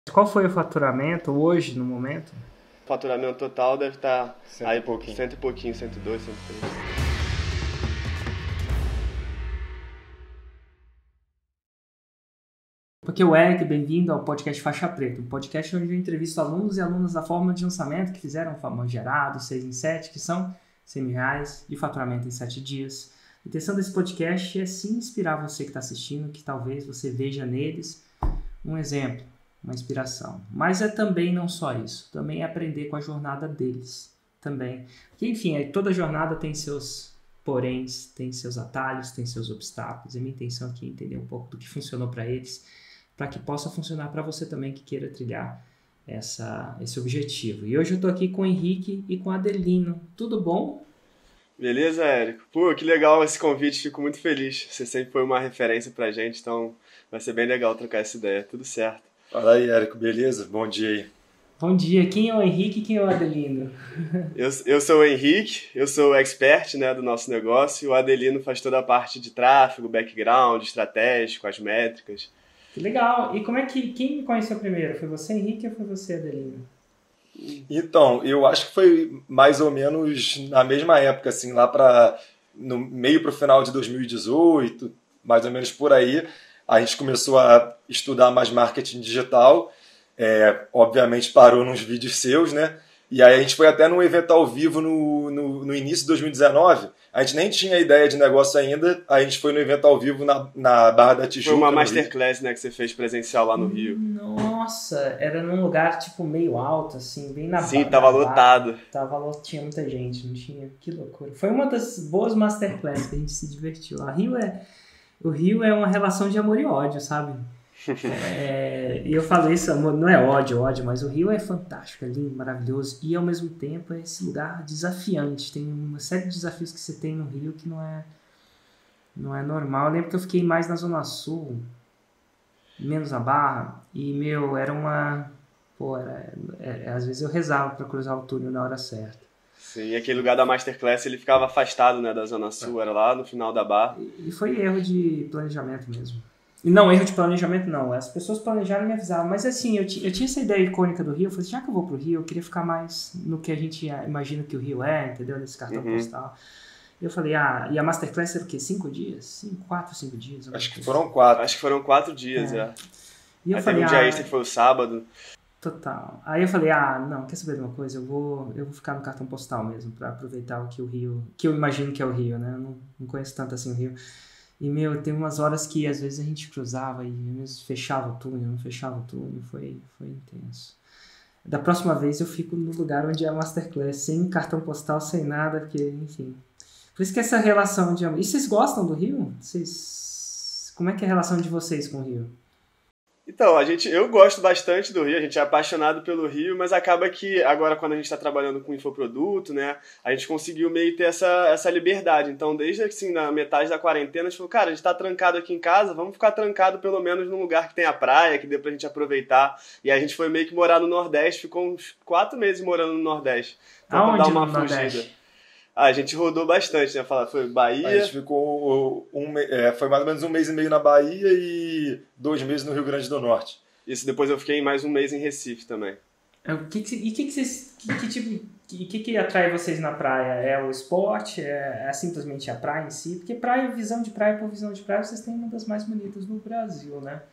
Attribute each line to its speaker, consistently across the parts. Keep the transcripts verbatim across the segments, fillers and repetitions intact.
Speaker 1: Qual foi o faturamento hoje, no momento?
Speaker 2: O faturamento total deve estar
Speaker 3: Cento
Speaker 2: aí
Speaker 3: e pouquinho.
Speaker 2: cento e pouquinho, cento e dois, cento e três.
Speaker 1: Porque o Eric, bem-vindo ao podcast Faixa Preta, um podcast onde eu entrevisto alunos e alunas da forma de lançamento que fizeram o famoso gerado, seis em sete, que são cem mil reais de faturamento em sete dias. A intenção desse podcast é sim inspirar você que está assistindo, que talvez você veja neles um exemplo, uma inspiração. Mas é também não só isso, também é aprender com a jornada deles também. Porque, enfim, toda jornada tem seus poréns, tem seus atalhos, tem seus obstáculos. E a minha intenção aqui é entender um pouco do que funcionou para eles, para que possa funcionar para você também que queira trilhar essa, esse objetivo. E hoje eu estou aqui com o Henrique e com o Adelino. Tudo bom?
Speaker 2: Beleza, Érico? Pô, que legal esse convite, fico muito feliz. Você sempre foi uma referência pra gente, então vai ser bem legal trocar essa ideia. Tudo certo.
Speaker 3: Fala aí, Érico, beleza? Bom dia aí.
Speaker 1: Bom dia. Quem é o Henrique e quem é o Adelino?
Speaker 2: Eu, eu sou o Henrique, eu sou o expert, né, do nosso negócio, e o Adelino faz toda a parte de tráfego, background, estratégico, as métricas.
Speaker 1: Que legal. E como é que... Quem me conheceu primeiro? Foi você, Henrique, ou foi você, Adelino?
Speaker 3: Então, eu acho que foi mais ou menos na mesma época, assim, lá para no meio para o final de dois mil e dezoito, mais ou menos por aí, a gente começou a estudar mais marketing digital. É, obviamente parou nos vídeos seus, né? E aí a gente foi até num evento ao vivo no, no, no início de dois mil e dezenove. A gente nem tinha ideia de negócio ainda. A gente foi no evento ao vivo na, na Barra da Tijuca.
Speaker 2: Foi uma masterclass, né, que você fez presencial lá no Rio.
Speaker 1: Nossa, era num lugar tipo meio alto, assim, bem na
Speaker 2: Sim,
Speaker 1: ba-
Speaker 2: tava
Speaker 1: na
Speaker 2: lotado.
Speaker 1: barra. Tava lo- Tinha muita gente, não tinha? Que loucura. Foi uma das boas masterclass que a gente se divertiu. A Rio é, o Rio é uma relação de amor e ódio, sabe? É, e eu falo isso, amor, não é ódio, ódio, mas o Rio é fantástico, é lindo, maravilhoso e ao mesmo tempo é esse lugar desafiante. Tem uma série de desafios que você tem no Rio que não é, não é normal. Eu lembro que eu fiquei mais na Zona Sul, menos na Barra, e meu, era uma. Pô, era, é, às vezes eu rezava pra cruzar o túnel na hora certa.
Speaker 2: Sim, e aquele lugar da masterclass, ele ficava afastado, né, da Zona Sul, era lá no final da barra.
Speaker 1: E, e foi erro de planejamento mesmo. E não, erro de planejamento não. As pessoas planejaram e me avisaram. Mas assim, eu, ti- eu tinha essa ideia icônica do Rio. Eu falei assim, já que eu vou pro Rio, eu queria ficar mais no que a gente ah, imagina que o Rio é, entendeu? Nesse cartão
Speaker 2: Uhum.
Speaker 1: postal. E eu falei, ah, e a Masterclass era o quê? Cinco dias? Cinco, quatro, cinco dias? alguma
Speaker 3: Acho que
Speaker 1: coisa
Speaker 3: foram quatro.
Speaker 2: Acho que foram quatro dias,
Speaker 1: É.
Speaker 2: é.
Speaker 1: E eu
Speaker 2: Aí
Speaker 1: falei,
Speaker 2: teve um dia
Speaker 1: ah,
Speaker 2: extra que foi o sábado.
Speaker 1: total. Aí eu falei, ah, não, quer saber de uma coisa? Eu vou, eu vou ficar no cartão postal mesmo, pra aproveitar o que o Rio, que eu imagino que é o Rio, né? Eu não, não conheço tanto assim o Rio. E, meu, tem umas horas que às vezes a gente cruzava e às vezes fechava o túnel, não fechava o túnel, foi, foi intenso. Da próxima vez eu fico no lugar onde é a Masterclass, sem cartão postal, sem nada, porque, enfim. Por isso que essa relação de amor... E vocês gostam do Rio? Vocês... Como é que é a relação de vocês com o Rio?
Speaker 2: Então, a gente, eu gosto bastante do Rio, a gente é apaixonado pelo Rio, mas acaba que agora quando a gente está trabalhando com infoproduto, né, a gente conseguiu meio ter essa, essa liberdade. Então, desde assim, na metade da quarentena, a gente falou, cara, a gente está trancado aqui em casa, vamos ficar trancado pelo menos num lugar que tem a praia, que dê pra gente aproveitar. E a gente foi meio que morar no Nordeste, ficou uns quatro meses morando no Nordeste. Então, pra
Speaker 1: Aonde
Speaker 2: dar uma
Speaker 1: no
Speaker 2: fugida.
Speaker 1: Nordeste?
Speaker 2: Ah, a gente rodou bastante, né? Falar, foi
Speaker 3: A
Speaker 2: Bahia.
Speaker 3: gente ficou um, me- é, foi mais ou menos um mês e meio na Bahia e dois meses no Rio Grande do Norte.
Speaker 2: Isso, depois eu fiquei mais um mês em Recife também.
Speaker 1: É, o que que, e o que, que vocês. Que, que tipo. O que, que atrai vocês na praia? É o esporte? É, é simplesmente a praia em si? Porque praia, visão de praia por visão de praia, vocês têm uma das mais bonitas no Brasil, né?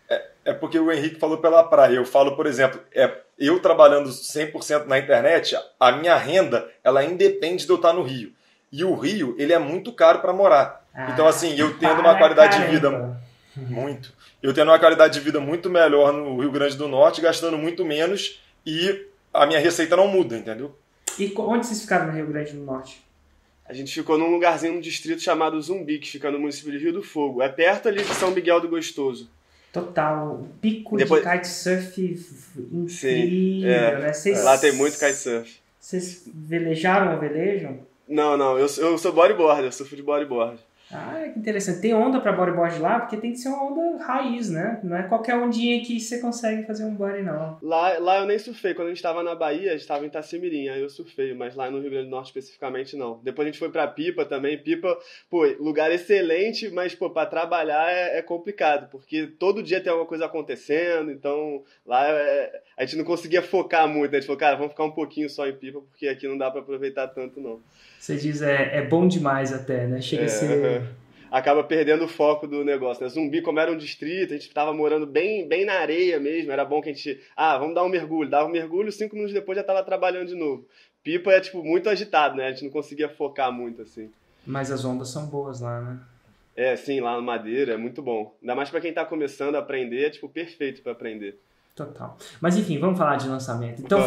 Speaker 3: É porque o Henrique falou pela praia. Eu falo, por exemplo, é, eu trabalhando cem por cento na internet, a minha renda, ela independe de eu estar no Rio. E o Rio, ele é muito caro para morar. Então, assim, eu tendo uma
Speaker 1: para
Speaker 3: qualidade de
Speaker 1: caramba.
Speaker 3: vida muito. Eu tendo uma qualidade de vida muito melhor no Rio Grande do Norte, gastando muito menos e a minha receita não muda, entendeu?
Speaker 1: E co- onde vocês ficaram no Rio Grande do Norte?
Speaker 2: A gente ficou num lugarzinho, num distrito chamado Zumbi, que fica no município de Rio do Fogo. É perto ali de São Miguel do Gostoso.
Speaker 1: Total. Um pico
Speaker 2: Depois-
Speaker 1: de kitesurf incrível,
Speaker 2: Sim, é.
Speaker 1: né? Vocês,
Speaker 2: Lá tem muito kitesurf.
Speaker 1: Vocês velejaram ou velejam?
Speaker 2: Não, não, eu, sou- eu sou bodyboarder, eu surfo de bodyboard.
Speaker 1: Ah, que interessante. Tem onda para bodyboard lá? Porque tem que ser uma onda raiz, né? Não é qualquer ondinha que você consegue fazer um body, não.
Speaker 2: Lá, lá eu nem surfei. Quando a gente estava na Bahia, a gente estava em Itacimirim, aí eu surfei. Mas lá no Rio Grande do Norte especificamente, não. Depois a gente foi pra Pipa também. Pipa, pô, lugar excelente, mas, pô, pra trabalhar é, é complicado. Porque todo dia tem alguma coisa acontecendo. Então, lá é, a gente não conseguia focar muito. Né? A gente falou, cara, vamos ficar um pouquinho só em Pipa, porque aqui não dá pra aproveitar tanto, não.
Speaker 1: Você diz, é, é bom demais até, né? Chega
Speaker 2: é,
Speaker 1: a ser...
Speaker 2: Acaba perdendo o foco do negócio, né? Zumbi, como era um distrito, a gente tava morando bem, bem na areia mesmo, era bom que a gente... Ah, vamos dar um mergulho. Dava um mergulho, cinco minutos depois já tava trabalhando de novo. Pipa é, tipo, muito agitado, né? A gente não conseguia focar muito, assim.
Speaker 1: Mas as ondas são boas lá, né?
Speaker 2: É, sim, lá no Madeira, é muito bom. Ainda mais pra quem tá começando a aprender, é, tipo, perfeito pra aprender.
Speaker 1: Total. Mas enfim, vamos falar de lançamento. Então,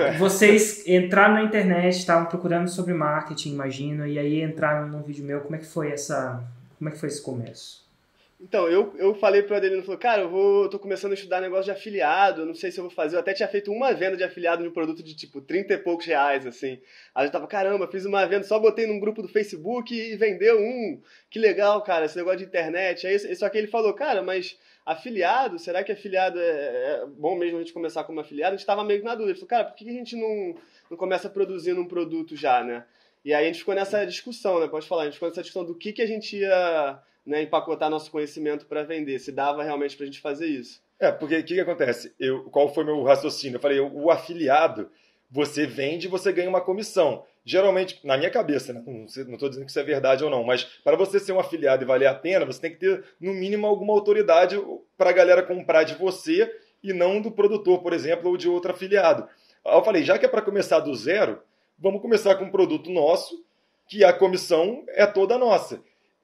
Speaker 1: vocês entraram na internet, estavam procurando sobre marketing, imagino, e aí entraram num vídeo meu. Como é que foi essa, como é que foi esse começo?
Speaker 2: Então, eu, eu falei pro Adelino, falou, cara, eu vou, eu tô começando a estudar negócio de afiliado, eu não sei se eu vou fazer, eu até tinha feito uma venda de afiliado de um produto de, tipo, trinta e poucos reais, assim. Aí eu tava, caramba, fiz uma venda, só botei num grupo do Facebook e vendeu um, que legal, cara, esse negócio de internet. Aí, só que ele falou, cara, mas afiliado, será que afiliado é, é bom mesmo a gente começar como afiliado? A gente tava meio na dúvida, ele falou, cara, por que a gente não, não começa produzindo um produto já, né? E aí a gente ficou nessa discussão, né, pode falar, a gente ficou nessa discussão do que, que a gente ia... Né, empacotar nosso conhecimento para vender, se dava realmente para a gente fazer isso.
Speaker 3: É, porque o que, que acontece? Eu, qual foi meu raciocínio? Eu falei, o afiliado, você vende e você ganha uma comissão. Geralmente, na minha cabeça, né? não estou dizendo que isso é verdade ou não, mas para você ser um afiliado e valer a pena, você tem que ter, no mínimo, alguma autoridade para a galera comprar de você e não do produtor, por exemplo, ou de outro afiliado. Aí eu falei, já que é para começar do zero, vamos começar com um produto nosso, que a comissão é toda nossa.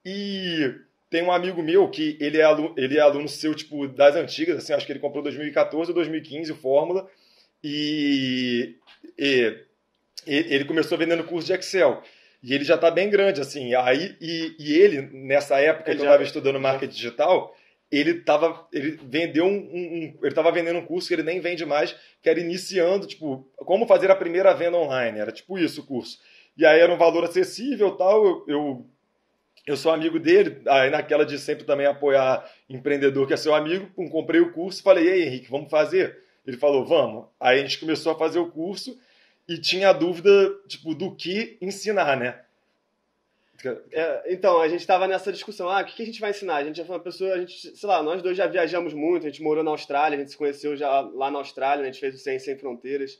Speaker 3: E... tem um amigo meu que ele é aluno, ele é aluno seu, tipo, das antigas, assim, acho que ele comprou dois mil e quatorze ou dois mil e quinze o Fórmula, e, e, e ele começou vendendo curso de Excel. E ele já está bem grande, assim. Aí, e, e ele, nessa época ele que eu estava estudando marketing digital, ele, tava, ele vendeu um, um, ele estava vendendo um curso que ele nem vende mais, que era iniciando, tipo, como fazer a primeira venda online. Era tipo isso o curso. E aí era um valor acessível e tal, eu... eu Eu sou amigo dele, aí naquela de sempre também apoiar empreendedor que é seu amigo, pum, comprei o curso, falei, ei Henrique, vamos fazer? Ele falou, vamos. Aí a gente começou a fazer o curso e tinha a dúvida, tipo, do que ensinar, né?
Speaker 2: É, então, a gente estava nessa discussão, ah, o que a gente vai ensinar? A gente já foi uma pessoa, a gente, sei lá, nós dois já viajamos muito, a gente morou na Austrália, a gente se conheceu já lá na Austrália, a gente fez o cem Sem Fronteiras,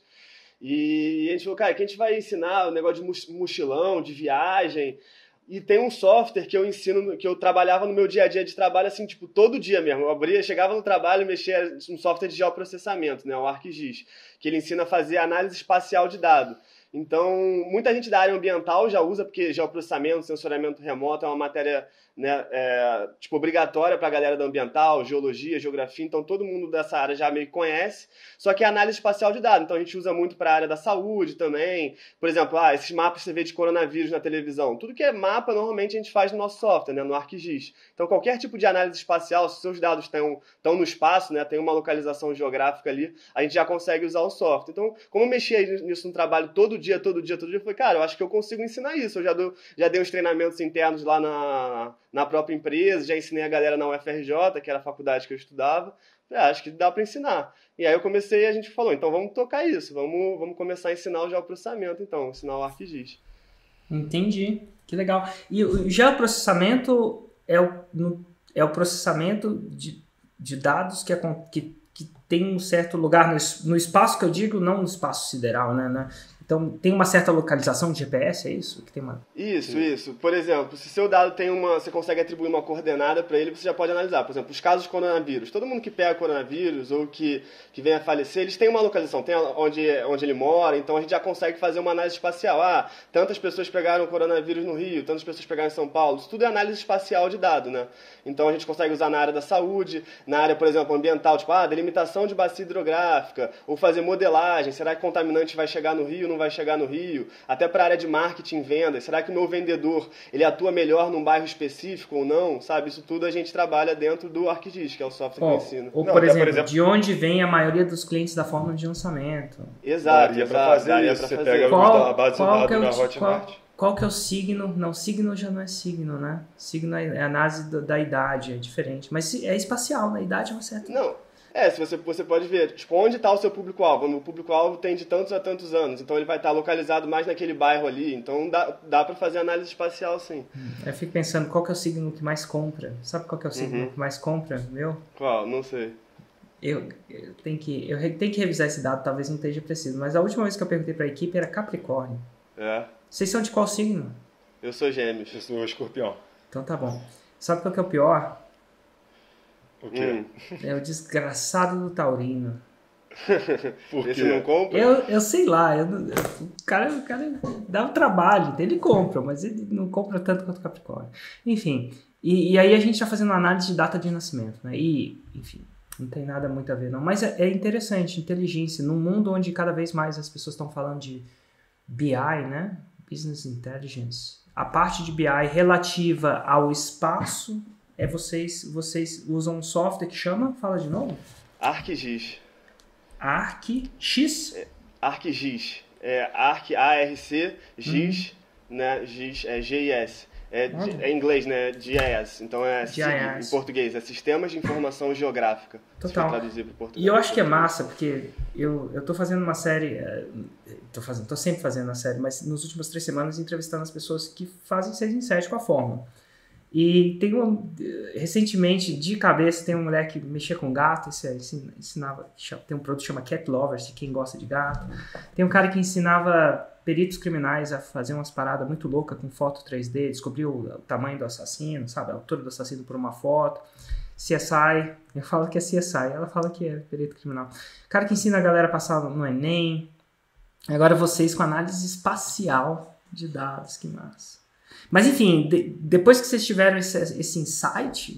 Speaker 2: e a gente falou, cara, o que a gente vai ensinar? O negócio de mochilão, de viagem... E tem um software que eu ensino, que eu trabalhava no meu dia a dia de trabalho, assim, tipo, todo dia mesmo. Eu abria, chegava no trabalho e mexia um software de geoprocessamento, né, o ArcGIS, que ele ensina a fazer análise espacial de dado. Então, muita gente da área ambiental já usa, porque geoprocessamento, sensoriamento remoto é uma matéria, né, é, tipo, obrigatória para a galera da ambiental, geologia, geografia, então todo mundo dessa área já meio que conhece, só que é análise espacial de dados, então a gente usa muito para a área da saúde também, por exemplo, ah, esses mapas que você vê de coronavírus na televisão, tudo que é mapa normalmente a gente faz no nosso software, né, no ArcGIS, então qualquer tipo de análise espacial, se seus dados estão, estão no espaço, né, tem uma localização geográfica ali, a gente já consegue usar o software, então como eu mexia nisso no trabalho todo dia, todo dia, todo dia, eu falei, cara, eu acho que eu consigo ensinar isso, eu já, dou, já dei uns treinamentos internos lá na na própria empresa, já ensinei a galera na U F R J, que era a faculdade que eu estudava, falei, ah, acho que dá para ensinar. E aí eu comecei e a gente falou, então vamos tocar isso, vamos, vamos começar a ensinar o geoprocessamento, então, ensinar o ArcGIS.
Speaker 1: Entendi, que legal. E o geoprocessamento é o, no, é o processamento de, de dados que, é, que, que tem um certo lugar no, no espaço, que eu digo, não no espaço sideral, né, né? Então, tem uma certa localização de G P S, é isso? Que tem uma...
Speaker 2: Isso, isso. Por exemplo, se seu dado tem uma... Você consegue atribuir uma coordenada para ele, você já pode analisar. Por exemplo, os casos de coronavírus. Todo mundo que pega coronavírus ou que, que vem a falecer, eles têm uma localização, tem onde, onde ele mora, então a gente já consegue fazer uma análise espacial. Ah, tantas pessoas pegaram coronavírus no Rio, tantas pessoas pegaram em São Paulo. Isso tudo é análise espacial de dado, né? Então a gente consegue usar na área da saúde, na área, por exemplo, ambiental, tipo, ah, delimitação de bacia hidrográfica, ou fazer modelagem. Será que contaminante vai chegar no Rio, não vai chegar no Rio, até para a área de marketing e vendas, será que o meu vendedor ele atua melhor num bairro específico ou não, sabe, isso tudo a gente trabalha dentro do ArcGIS, que é o software oh, que eu ensino.
Speaker 1: Ou, não, por, exemplo, por exemplo, de onde vem a maioria dos clientes da fórmula de lançamento.
Speaker 2: Exato,
Speaker 3: daria
Speaker 2: exato,
Speaker 3: para fazer
Speaker 2: daria
Speaker 3: isso,
Speaker 2: pra
Speaker 3: você
Speaker 2: fazer.
Speaker 3: pega
Speaker 1: qual,
Speaker 3: a base de dados na Hotmart.
Speaker 1: qual que é o signo? Não, signo já não é signo, né? Signo é análise da, da idade, é diferente. Mas é espacial, né? Idade é uma certa...
Speaker 2: Não, é, se você, você pode ver, tipo, onde está o seu público-alvo? O público-alvo tem de tantos a tantos anos, então ele vai estar localizado mais naquele bairro ali, então dá, dá para fazer análise espacial, sim.
Speaker 1: Eu fico pensando, qual que é o signo que mais compra? Sabe qual que é o signo
Speaker 2: Uhum.
Speaker 1: que mais compra, meu?
Speaker 2: Qual? Não sei.
Speaker 1: Eu, eu, tenho que, eu tenho que revisar esse dado, talvez não esteja preciso, mas a última vez que eu perguntei para a equipe era Capricórnio.
Speaker 2: É,
Speaker 1: Vocês são de qual signo?
Speaker 2: eu sou gêmeos.
Speaker 3: Eu sou escorpião.
Speaker 1: Então tá bom. Sabe qual que é o pior?
Speaker 3: O quê?
Speaker 2: Hum.
Speaker 1: É o desgraçado do taurino.
Speaker 3: Por
Speaker 2: Esse
Speaker 3: quê?
Speaker 2: não compra?
Speaker 1: Eu, eu sei lá, eu, não- eu- o, cara, o cara dá um trabalho, ele compra, mas ele não compra tanto quanto o Capricórnio. Enfim, e, e aí a gente está fazendo análise de data de nascimento, né? E, enfim, não tem nada muito a ver não. Mas é, é interessante, inteligência, num mundo onde cada vez mais as pessoas estão falando de B I, né? Business Intelligence. A parte de B I relativa ao espaço, é vocês, vocês usam um software que chama, fala de novo?
Speaker 2: ArcGIS.
Speaker 1: ArcX?
Speaker 2: ArcGIS. É Arc, A R C, GIS, né? GIS é G I S. É,
Speaker 1: Olha.
Speaker 2: é em inglês, né? G I S. Então é
Speaker 1: G I S.
Speaker 2: em português, é Sistemas de Informação Geográfica.
Speaker 1: Total.
Speaker 2: Se for traduzir para português.
Speaker 1: E eu acho que é massa, porque eu, eu tô fazendo uma série, eh, tô, fazendo, tô sempre fazendo a série, mas nas últimas três semanas entrevistando as pessoas que fazem seis em sete com a fórmula. E tem uma, recentemente, de cabeça, tem uma mulher que mexia com gato, ensinava, tem um produto que chama Cat Lovers, de quem gosta de gato. Tem um cara que ensinava peritos criminais a fazer umas paradas muito loucas com foto três D, descobriu o tamanho do assassino, sabe, a altura do assassino por uma foto. C S I, eu falo que é C S I, ela fala que é perito criminal. O cara que ensina a galera a passar no Enem. Agora vocês com análise espacial de dados, que massa. Mas enfim, de, depois que vocês tiveram esse, esse insight,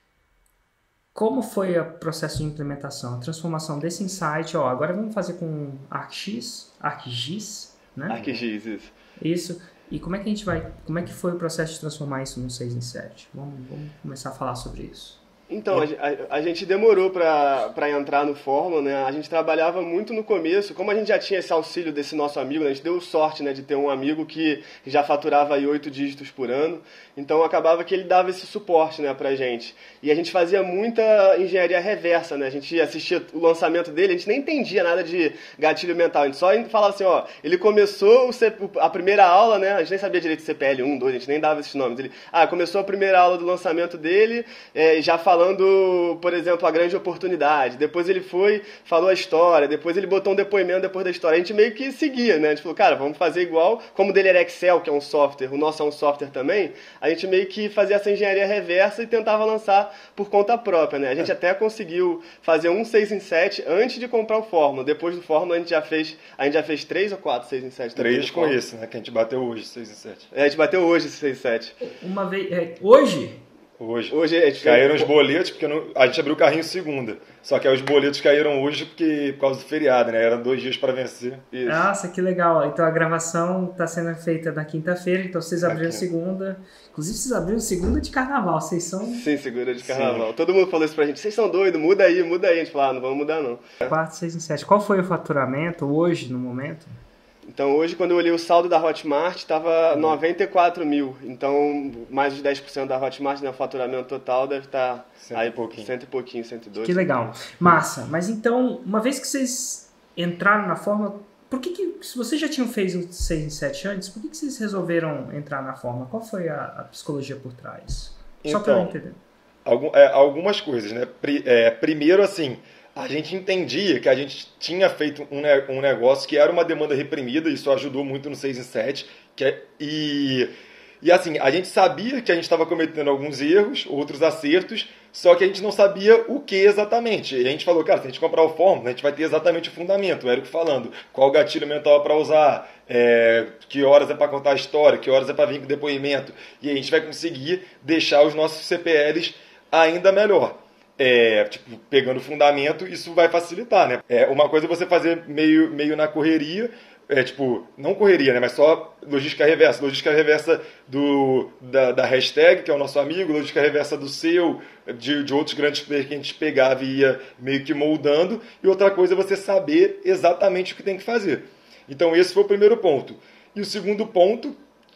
Speaker 1: como foi o processo de implementação? A transformação desse insight, ó, agora vamos fazer com ArcX, ArcGIS, né?
Speaker 2: ArcGIS, isso.
Speaker 1: Isso. E como é que a gente vai, como é que foi o processo de transformar isso no seis em sete? Vamos, vamos começar a falar sobre isso.
Speaker 2: Então, a, a, a gente demorou para entrar no Fórmula, né? A gente trabalhava muito no começo, como a gente já tinha esse auxílio desse nosso amigo, né? A gente deu sorte, né, de ter um amigo que já faturava aí oito dígitos por ano, então acabava que ele dava esse suporte, né, pra gente. E a gente fazia muita engenharia reversa, né? A gente assistia o lançamento dele, a gente nem entendia nada de gatilho mental, a gente só falava assim, ó, ele começou o C, a primeira aula, né? A gente nem sabia direito C P L um, dois, a gente nem dava esses nomes. Ele, ah, começou a primeira aula do lançamento dele, é, já falando falando, por exemplo, a grande oportunidade. Depois ele foi, falou a história. Depois ele botou um depoimento depois da história. A gente meio que seguia, né? A gente falou, cara, vamos fazer igual. Como o dele era Excel, que é um software, o nosso é um software também, a gente meio que fazia essa engenharia reversa e tentava lançar por conta própria, né? A gente até conseguiu fazer um seis em sete antes de comprar o Fórmula. Depois do Fórmula a gente já fez, a gente já fez três ou quatro seis em sete.
Speaker 3: Três com esse, né? Que a gente bateu hoje, seis em sete.
Speaker 2: É, a gente bateu hoje esse seis em sete.
Speaker 1: Uma vez... É, hoje...
Speaker 3: Hoje.
Speaker 2: Hoje a gente
Speaker 3: caíram
Speaker 2: fez...
Speaker 3: os boletos, porque não, a gente abriu o carrinho segunda. Só que aí os boletos caíram hoje porque, por causa do feriado, né? Eram dois dias para vencer.
Speaker 2: Isso.
Speaker 1: Nossa, que legal. Então a gravação está sendo feita na quinta-feira, então vocês abriram
Speaker 3: Aqui.
Speaker 1: segunda. Inclusive vocês abriram segunda de carnaval, vocês são...
Speaker 2: Sim, segunda de carnaval. Sim. Todo mundo falou isso pra gente. Vocês são doidos, muda aí, muda aí. A gente falou, ah, não vamos mudar não.
Speaker 1: quatro, seis e sete. Qual foi o faturamento hoje, no momento?
Speaker 2: Então hoje, quando eu olhei o saldo da Hotmart, estava noventa e quatro mil. Então, mais de dez por cento da Hotmart, né, o faturamento total deve estar
Speaker 3: Cento
Speaker 2: aí
Speaker 3: e pouquinho.
Speaker 2: cento e pouquinho, cento e dois.
Speaker 1: Que legal. Massa. Mas então, uma vez que vocês entraram na Fórmula, por que que, se vocês já tinham feito o seis em sete antes, por que que vocês resolveram entrar na Fórmula? Qual foi a, a psicologia por trás? Só
Speaker 3: Então,
Speaker 1: para eu entender.
Speaker 3: Algum, é, algumas coisas, né? Pri, é, primeiro, assim... A gente entendia que a gente tinha feito um, um negócio que era uma demanda reprimida, isso ajudou muito no seis em sete, que é, e, e assim, a gente sabia que a gente estava cometendo alguns erros, outros acertos, só que a gente não sabia o que exatamente. E a gente falou, cara, se a gente comprar o Fórmula, a gente vai ter exatamente o fundamento, o Érico falando, qual gatilho mental é para usar, é, que horas é para contar a história, que horas é para vir com depoimento, e a gente vai conseguir deixar os nossos C P Ls ainda melhor. É, tipo, pegando fundamento, isso vai facilitar, né? É, uma coisa é você fazer meio, meio na correria, é, tipo, não correria, né? Mas só logística reversa. Logística reversa do, da, da hashtag, que é o nosso amigo, logística reversa do seu, de, de outros grandes players que a gente pegava e ia meio que moldando. E outra coisa é você saber exatamente o que tem que fazer. Então esse foi o primeiro ponto. E o segundo ponto,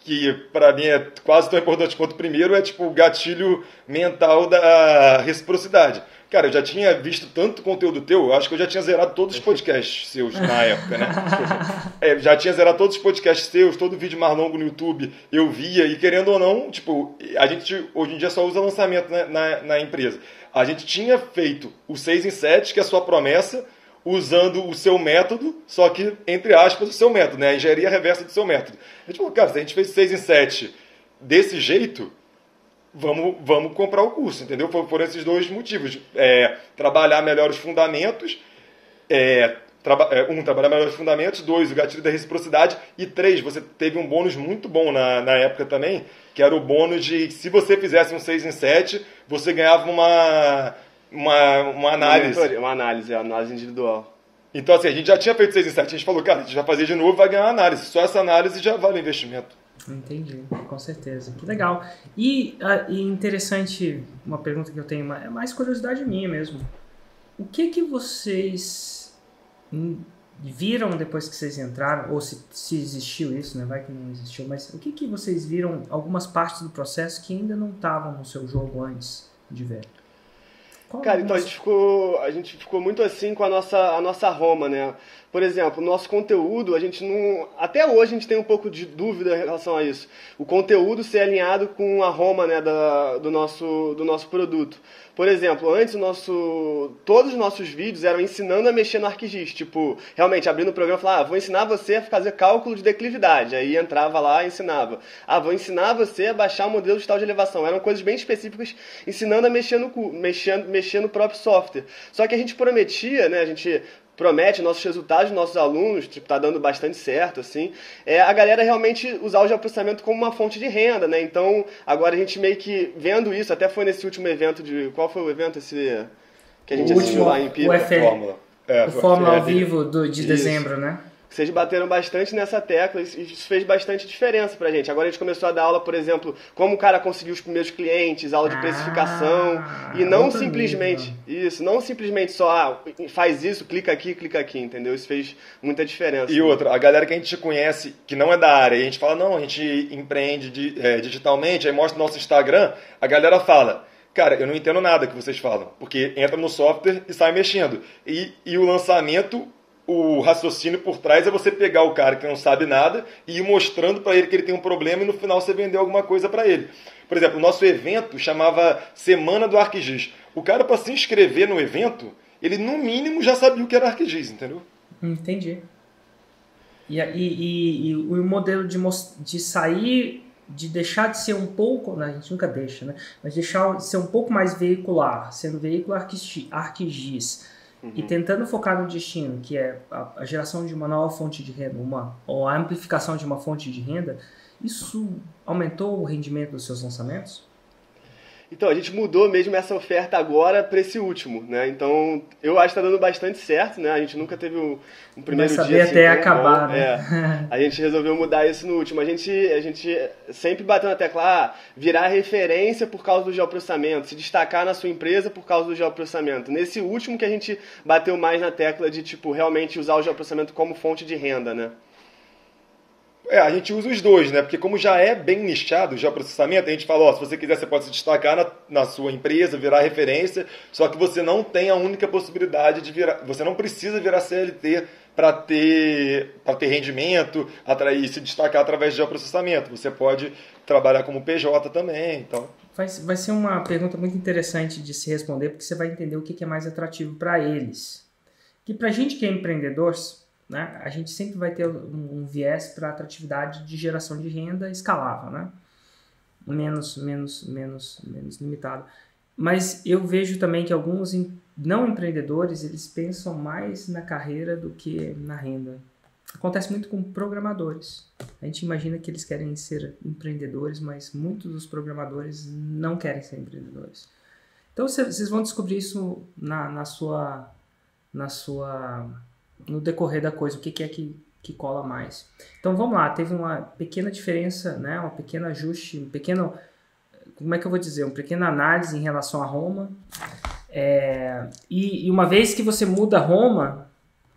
Speaker 3: que para mim é quase tão importante quanto o primeiro, é tipo o gatilho mental da reciprocidade. Cara, eu já tinha visto tanto conteúdo teu, eu acho que eu já tinha zerado todos os podcasts seus na época, né? É, já tinha zerado todos os podcasts seus, todo vídeo mais longo no YouTube, eu via, e querendo ou não, tipo, a gente hoje em dia só usa lançamento na, na, na empresa. A gente tinha feito o seis em sete, que é a sua promessa, usando o seu método, só que, entre aspas, o seu método, né? A engenharia reversa do seu método. A gente falou, cara, se a gente fez seis em sete desse jeito, vamos, vamos comprar o curso, entendeu? Foram esses dois motivos. É, trabalhar melhor os fundamentos, é, traba, é, um, trabalhar melhor os fundamentos, dois, o gatilho da reciprocidade, e três, você teve um bônus muito bom na, na época também, que era o bônus de, se você fizesse um seis em sete, você ganhava uma... Uma, uma análise.
Speaker 2: Uma, uma análise, uma análise individual.
Speaker 3: Então, assim, a gente já tinha feito seis em sete. A gente falou, cara, a gente vai fazer de novo e vai ganhar uma análise. Só essa análise já vale o investimento.
Speaker 1: Entendi, com certeza. Que legal. E, uh, e interessante, uma pergunta que eu tenho, é mais curiosidade minha mesmo. O que que vocês viram depois que vocês entraram, ou se, se existiu isso, né? Vai que não existiu, mas o que que vocês viram, algumas partes do processo que ainda não estavam no seu jogo antes de ver?
Speaker 2: Cara, então a gente ficou, a gente ficou muito assim com a nossa, a nossa Roma, né? Por exemplo, o nosso conteúdo, a gente não... Até hoje a gente tem um pouco de dúvida em relação a isso. O conteúdo ser alinhado com a Roma, né, da, do, nosso, do nosso produto. Por exemplo, antes o nosso, todos os nossos vídeos eram ensinando a mexer no ArcGIS. Tipo, realmente abrindo o programa e falava, ah, vou ensinar você a fazer cálculo de declividade. Aí entrava lá e ensinava. Ah, vou ensinar você a baixar o modelo digital de elevação. Eram coisas bem específicas, ensinando a mexer no, mexer, mexer no próprio software. Só que a gente prometia, né, a gente... promete nossos resultados dos nossos alunos, tipo, tá dando bastante certo, assim, é a galera realmente usar o geoprocessamento como uma fonte de renda, né? Então, agora a gente meio que vendo isso, até foi nesse último evento de... Qual foi o evento esse que a gente
Speaker 1: o
Speaker 2: assistiu
Speaker 1: último,
Speaker 2: lá em Pipa?
Speaker 1: O F L,
Speaker 3: Fórmula. É,
Speaker 1: o Fórmula
Speaker 3: é,
Speaker 1: ao vivo do, de
Speaker 2: isso.
Speaker 1: dezembro, né?
Speaker 2: Vocês bateram bastante nessa tecla e isso fez bastante diferença pra gente. Agora a gente começou a dar aula, por exemplo, como o cara conseguiu os primeiros clientes, aula de precificação,
Speaker 1: ah,
Speaker 2: e não
Speaker 1: outro
Speaker 2: simplesmente
Speaker 1: nível.
Speaker 2: isso, não simplesmente só ah, faz isso, clica aqui, clica aqui, entendeu? Isso fez muita diferença.
Speaker 3: E outra, a galera que a gente conhece, que não é da área, e a gente fala, não, a gente empreende de, é, digitalmente, aí mostra o nosso Instagram, a galera fala, cara, eu não entendo nada que vocês falam, porque entra no software e sai mexendo. E, e o lançamento... O raciocínio por trás é você pegar o cara que não sabe nada e ir mostrando para ele que ele tem um problema e no final você vender alguma coisa para ele. Por exemplo, o nosso evento chamava Semana do ArcGIS. O cara, para se inscrever no evento, ele no mínimo já sabia o que era ArcGIS, entendeu?
Speaker 1: Entendi. E, e, e, e o modelo de, de sair, de deixar de ser um pouco, a gente nunca deixa, né? Mas deixar de ser um pouco mais veicular, sendo veículo ArcGIS. Uhum. E tentando focar no destino, que é a, a geração de uma nova fonte de renda, uma, ou a amplificação de uma fonte de renda, isso aumentou o rendimento dos seus lançamentos?
Speaker 2: Então, a gente mudou mesmo essa oferta agora para esse último, né? Então, eu acho que está dando bastante certo, né? A gente nunca teve um, um primeiro
Speaker 1: dia
Speaker 2: dia assim,
Speaker 1: até acabar,
Speaker 2: bom.
Speaker 1: né?
Speaker 2: É, a gente resolveu mudar isso no último. A gente, a gente sempre bateu na tecla, ah, virar referência por causa do geoprocessamento, se destacar na sua empresa por causa do geoprocessamento. Nesse último que a gente bateu mais na tecla de, tipo, realmente usar o geoprocessamento como fonte de renda, né?
Speaker 3: É, a gente usa os dois, né? Porque como já é bem nichado o geoprocessamento, a gente fala, ó, se você quiser, você pode se destacar na, na sua empresa, virar referência, só que você não tem a única possibilidade de virar, você não precisa virar C L T para ter, para ter rendimento, atrair, se destacar através de geoprocessamento. Você pode trabalhar como P J também, então...
Speaker 1: Vai, vai ser uma pergunta muito interessante de se responder, porque você vai entender o que é mais atrativo para eles. Que pra gente que é empreendedor... Né? A gente sempre vai ter um, um viés para atratividade de geração de renda escalável, né? menos, menos, menos, menos limitado. Mas eu vejo também que alguns não empreendedores, eles pensam mais na carreira do que na renda. Acontece muito com programadores. A gente imagina que eles querem ser empreendedores, mas muitos dos programadores não querem ser empreendedores. Então vocês vão descobrir isso na, na sua... Na sua no decorrer da coisa, o que, que é que, que cola mais. Então vamos lá, teve uma pequena diferença, né, um pequeno ajuste, um pequeno, como é que eu vou dizer, uma pequena análise em relação a Roma, é, e, e uma vez que você muda Roma,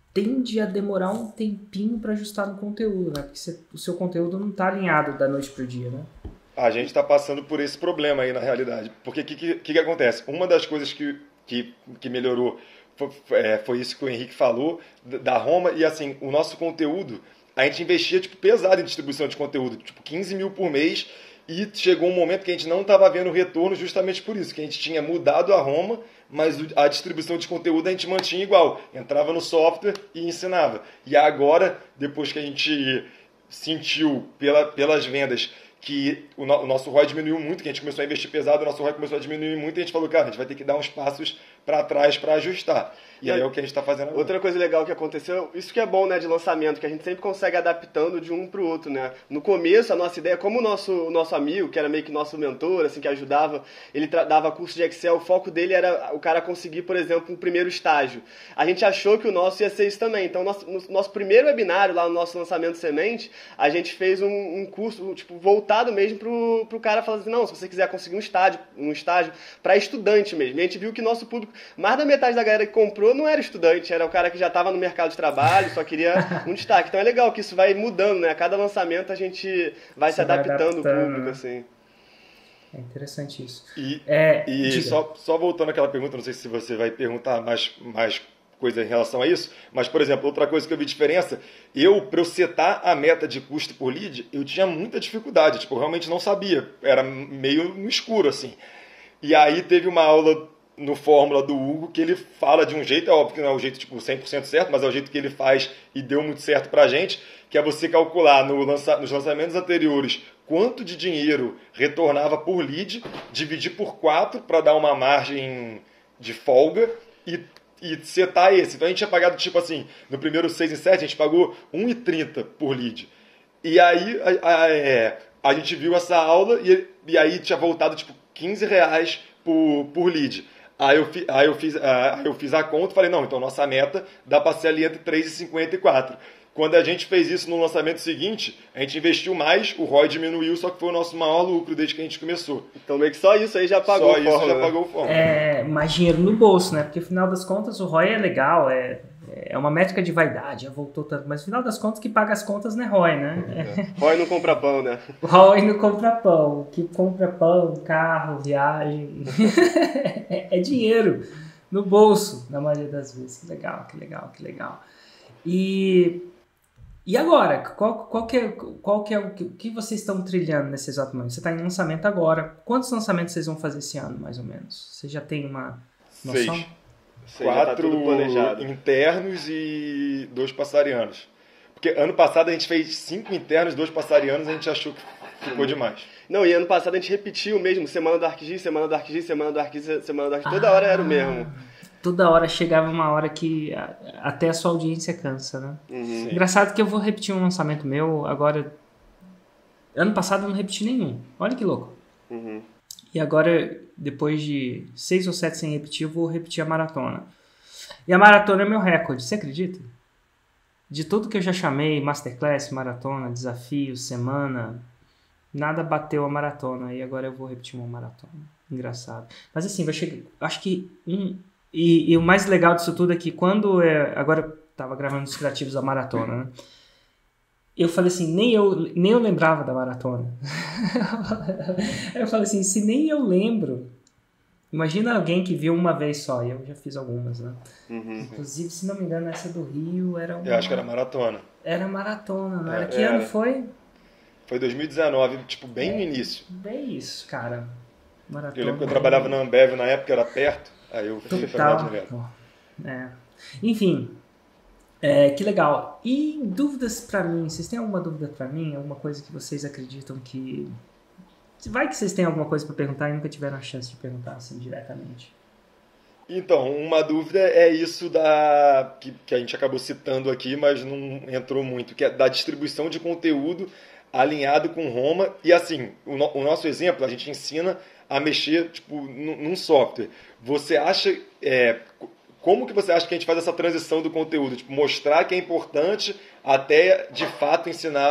Speaker 1: tende a demorar um tempinho para ajustar no conteúdo, né? Porque você, o seu conteúdo não está alinhado da noite pro dia, né?
Speaker 3: A gente está passando por esse problema aí na realidade. Porque o que, que, que acontece? Uma das coisas que, que, que melhorou foi, é, foi isso que o Henrique falou, da Roma, e assim, o nosso conteúdo, a gente investia tipo, pesado em distribuição de conteúdo, tipo quinze mil por mês, e chegou um momento que a gente não estava vendo retorno justamente por isso, que a gente tinha mudado a Roma, mas a distribuição de conteúdo a gente mantinha igual. Entrava no software e ensinava. E agora, depois que a gente sentiu pela, pelas vendas que o, no, o nosso R O I diminuiu muito, que a gente começou a investir pesado, o nosso R O I começou a diminuir muito, e a gente falou, cara, a gente vai ter que dar uns passos para trás para ajustar. E aí é o que a gente está fazendo agora.
Speaker 2: Outra coisa legal que aconteceu, isso que é bom, né, de lançamento, que a gente sempre consegue adaptando de um para o outro, né? No começo, a nossa ideia, como o nosso, o nosso amigo, que era meio que nosso mentor, assim, que ajudava, ele dava curso de Excel, o foco dele era o cara conseguir, por exemplo, um primeiro estágio. A gente achou que o nosso ia ser isso também. Então, nosso, no nosso primeiro webinário, lá no nosso lançamento Semente, a gente fez um, um curso, tipo, voltado mesmo pro, pro cara falar assim, não, se você quiser conseguir um estágio, um estágio para estudante mesmo. E a gente viu que nosso público, mais da metade da galera que comprou não era estudante, era o cara que já estava no mercado de trabalho, só queria um destaque. Então é legal que isso vai mudando, né? A cada lançamento a gente vai Você se adaptando ao público, né? Assim.
Speaker 1: É interessante isso.
Speaker 3: E,
Speaker 1: é,
Speaker 3: e só, só voltando àquela pergunta, não sei se você vai perguntar mais, mais coisa em relação a isso, mas, por exemplo, outra coisa que eu vi diferença, eu, para eu setar a meta de custo por lead, eu tinha muita dificuldade, tipo, eu realmente não sabia, era meio no escuro, assim. E aí teve uma aula no Fórmula do Hugo, que ele fala de um jeito, é óbvio que não é o jeito tipo, cem por cento certo, mas é o jeito que ele faz e deu muito certo pra gente, que é você calcular no lança, nos lançamentos anteriores quanto de dinheiro retornava por lead, dividir por quatro para dar uma margem de folga e, e setar esse. Então a gente tinha pagado tipo assim, no primeiro seis e sete a gente pagou um real e trinta por lead. E aí a, a, é, a gente viu essa aula e, e aí tinha voltado tipo quinze reais por, por lead. Aí eu, fi, aí, eu fiz, aí eu fiz a conta e falei, não, então nossa meta dá para ser ali entre três e cinquenta e quatro. Quando a gente fez isso no lançamento seguinte, a gente investiu mais, o R O I diminuiu, só que foi o nosso maior lucro desde que a gente começou.
Speaker 2: Então meio que só isso aí já pagou
Speaker 3: só
Speaker 2: o Só
Speaker 3: isso já pagou o fórmula.
Speaker 1: É, mais dinheiro no bolso, né? Porque no final das contas o R O I é legal, é, é uma métrica de vaidade, já voltou tanto, mas no final das contas que paga as contas não é R O I, né?
Speaker 2: É. R O I não compra pão, né?
Speaker 1: O R O I não compra pão, o que compra pão, carro, viagem, é, é dinheiro no bolso, na maioria das vezes. Que legal, que legal, que legal. E, e agora, qual, qual, que é, qual que é o que, o que vocês estão trilhando nesse exato momento? Você está em lançamento agora. Quantos lançamentos vocês vão fazer esse ano, mais ou menos? Você já tem uma noção?
Speaker 3: Seis. Quatro tá internos e dois passarianos. Porque ano passado a gente fez cinco internos, dois passarianos, e a gente achou que ficou demais.
Speaker 2: Não, e ano passado a gente repetiu mesmo, semana do ArcGIS, semana do ArcGIS, semana do ArcGIS, semana do ArcGIS, toda ah, hora era o mesmo.
Speaker 1: Toda hora chegava uma hora que até a sua audiência cansa, né?
Speaker 2: Uhum.
Speaker 1: Engraçado que eu vou repetir um lançamento meu agora. Ano passado eu não repeti nenhum. Olha que louco.
Speaker 2: Uhum.
Speaker 1: E agora, depois de seis ou sete sem repetir, eu vou repetir a maratona. E a maratona é meu recorde, você acredita? De tudo que eu já chamei, masterclass, maratona, desafio, semana, nada bateu a maratona. E agora eu vou repetir uma maratona. Engraçado. Mas assim, vai chegar. Acho que. Um, e, e o mais legal disso tudo é que quando. É, agora eu tava gravando os criativos da maratona, né? Eu falei assim, nem eu, nem eu lembrava da maratona. Eu falei assim, se nem eu lembro, imagina alguém que viu uma vez só, e eu já fiz algumas, né?
Speaker 2: Uhum.
Speaker 1: Inclusive, se não me engano, essa do Rio era uma...
Speaker 3: Eu acho que era maratona.
Speaker 1: Era maratona, não era?
Speaker 3: É,
Speaker 1: que
Speaker 3: era.
Speaker 1: ano foi?
Speaker 3: Foi dois mil e dezenove, tipo, bem
Speaker 1: é,
Speaker 3: no início.
Speaker 1: Bem isso, cara. Maratona.
Speaker 3: Eu lembro que eu trabalhava na Ambev na época, era perto, aí eu fui pra lá direto.
Speaker 1: É. Enfim... É, que legal. E dúvidas pra mim? Vocês têm alguma dúvida pra mim? Alguma coisa que vocês acreditam que... Vai que vocês têm alguma coisa pra perguntar e nunca tiveram a chance de perguntar assim diretamente.
Speaker 3: Então, uma dúvida é isso da que, que a gente acabou citando aqui, mas não entrou muito, que é da distribuição de conteúdo alinhado com Roma. E assim, o, no, o nosso exemplo, a gente ensina a mexer tipo, num, num software. Você acha... É, Como que você acha que a gente faz essa transição do conteúdo? Tipo, mostrar que é importante até, de fato, ensinar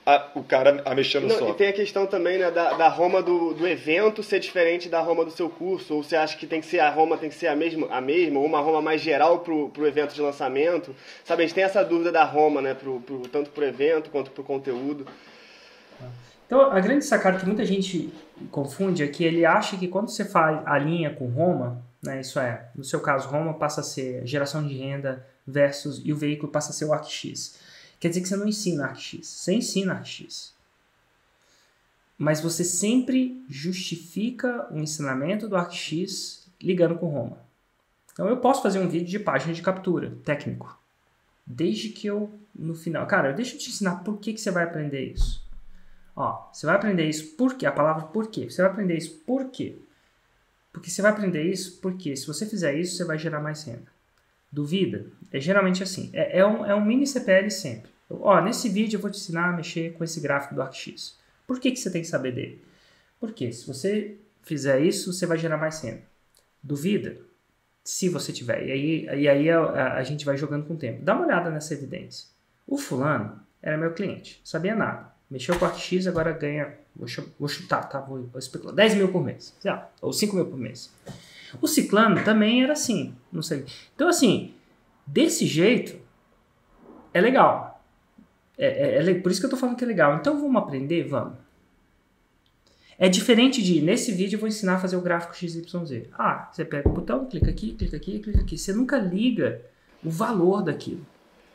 Speaker 3: a, o cara a mexer no
Speaker 2: Não,
Speaker 3: software.
Speaker 2: e tem a questão também, né, da, da Roma do, do evento ser diferente da Roma do seu curso, ou você acha que tem que ser a Roma tem que ser a mesma, a mesma ou uma Roma mais geral pro, pro evento de lançamento? Sabe, a gente tem essa dúvida da Roma, né, pro, pro, tanto pro evento quanto pro conteúdo.
Speaker 1: Então, a grande sacada que muita gente confunde é que ele acha que quando você faz a linha com Roma, né, isso é, no seu caso, Roma passa a ser geração de renda versus, e o veículo passa a ser o ArcX. Quer dizer que você não ensina ArcX, você ensina ArcX. Mas você sempre justifica o ensinamento do ArcX ligando com Roma. Então eu posso fazer um vídeo de página de captura, técnico. Desde que eu, no final... Cara, deixa eu te ensinar por que, que você vai aprender isso. Ó, você vai aprender isso por quê? A palavra por quê. Você vai aprender isso por quê? Porque você vai aprender isso porque se você fizer isso, você vai gerar mais renda. Duvida? É geralmente assim. É, é, um, é um mini C P L sempre. Ó, nesse vídeo eu vou te ensinar a mexer com esse gráfico do ArcX. Por que, que você tem que saber dele? Porque se você fizer isso, você vai gerar mais renda. Duvida? Se você tiver. E aí, e aí a, a, a gente vai jogando com o tempo. Dá uma olhada nessa evidência. O fulano era meu cliente. Sabia nada. Mexeu com o ArcX, agora ganha... Vou, vou chutar, tá? Vou, vou especular. dez mil por mês. Ou cinco mil por mês. O ciclano também era assim. Não sei. Então, assim, desse jeito, é legal. É, é, é, por isso que eu tô falando que é legal. Então, vamos aprender? Vamos. É diferente de, nesse vídeo eu vou ensinar a fazer o gráfico X Y Z. Ah, você pega o botão, clica aqui, clica aqui, clica aqui. Você nunca liga o valor daquilo.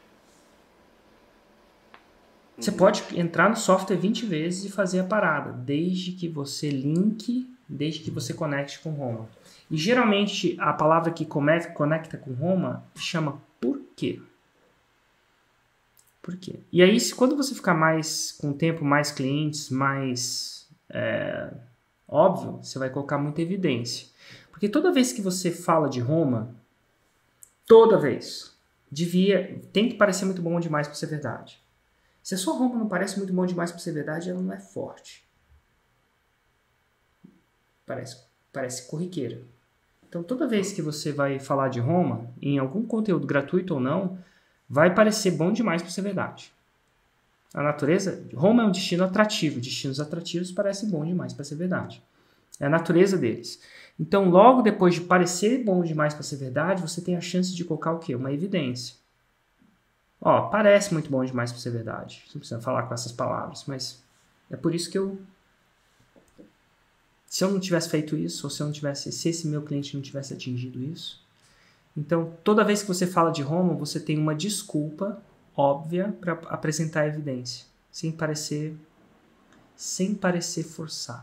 Speaker 1: Você pode entrar no software vinte vezes e fazer a parada, desde que você linke, desde que você conecte com Roma. E geralmente a palavra que conecta com Roma chama por quê. Por quê? E aí, quando você ficar mais com o tempo, mais clientes, mais é, óbvio, você vai colocar muita evidência. Porque toda vez que você fala de Roma, toda vez, devia, tem que parecer muito bom demais para ser verdade. Se a sua Roma não parece muito bom demais para ser verdade, ela não é forte. Parece, parece corriqueira. Então, toda vez que você vai falar de Roma, em algum conteúdo gratuito ou não, vai parecer bom demais para ser verdade. A natureza... Roma é um destino atrativo. Destinos atrativos parecem bom demais para ser verdade. É a natureza deles. Então, logo depois de parecer bom demais para ser verdade, você tem a chance de colocar o quê? Uma evidência. Ó, parece muito bom demais para ser verdade. Você não precisa falar com essas palavras, mas é por isso que eu... Se eu não tivesse feito isso, ou se eu não tivesse... Se esse meu cliente não tivesse atingido isso... Então, toda vez que você fala de Roma, você tem uma desculpa óbvia para apresentar a evidência, sem parecer, sem parecer forçado.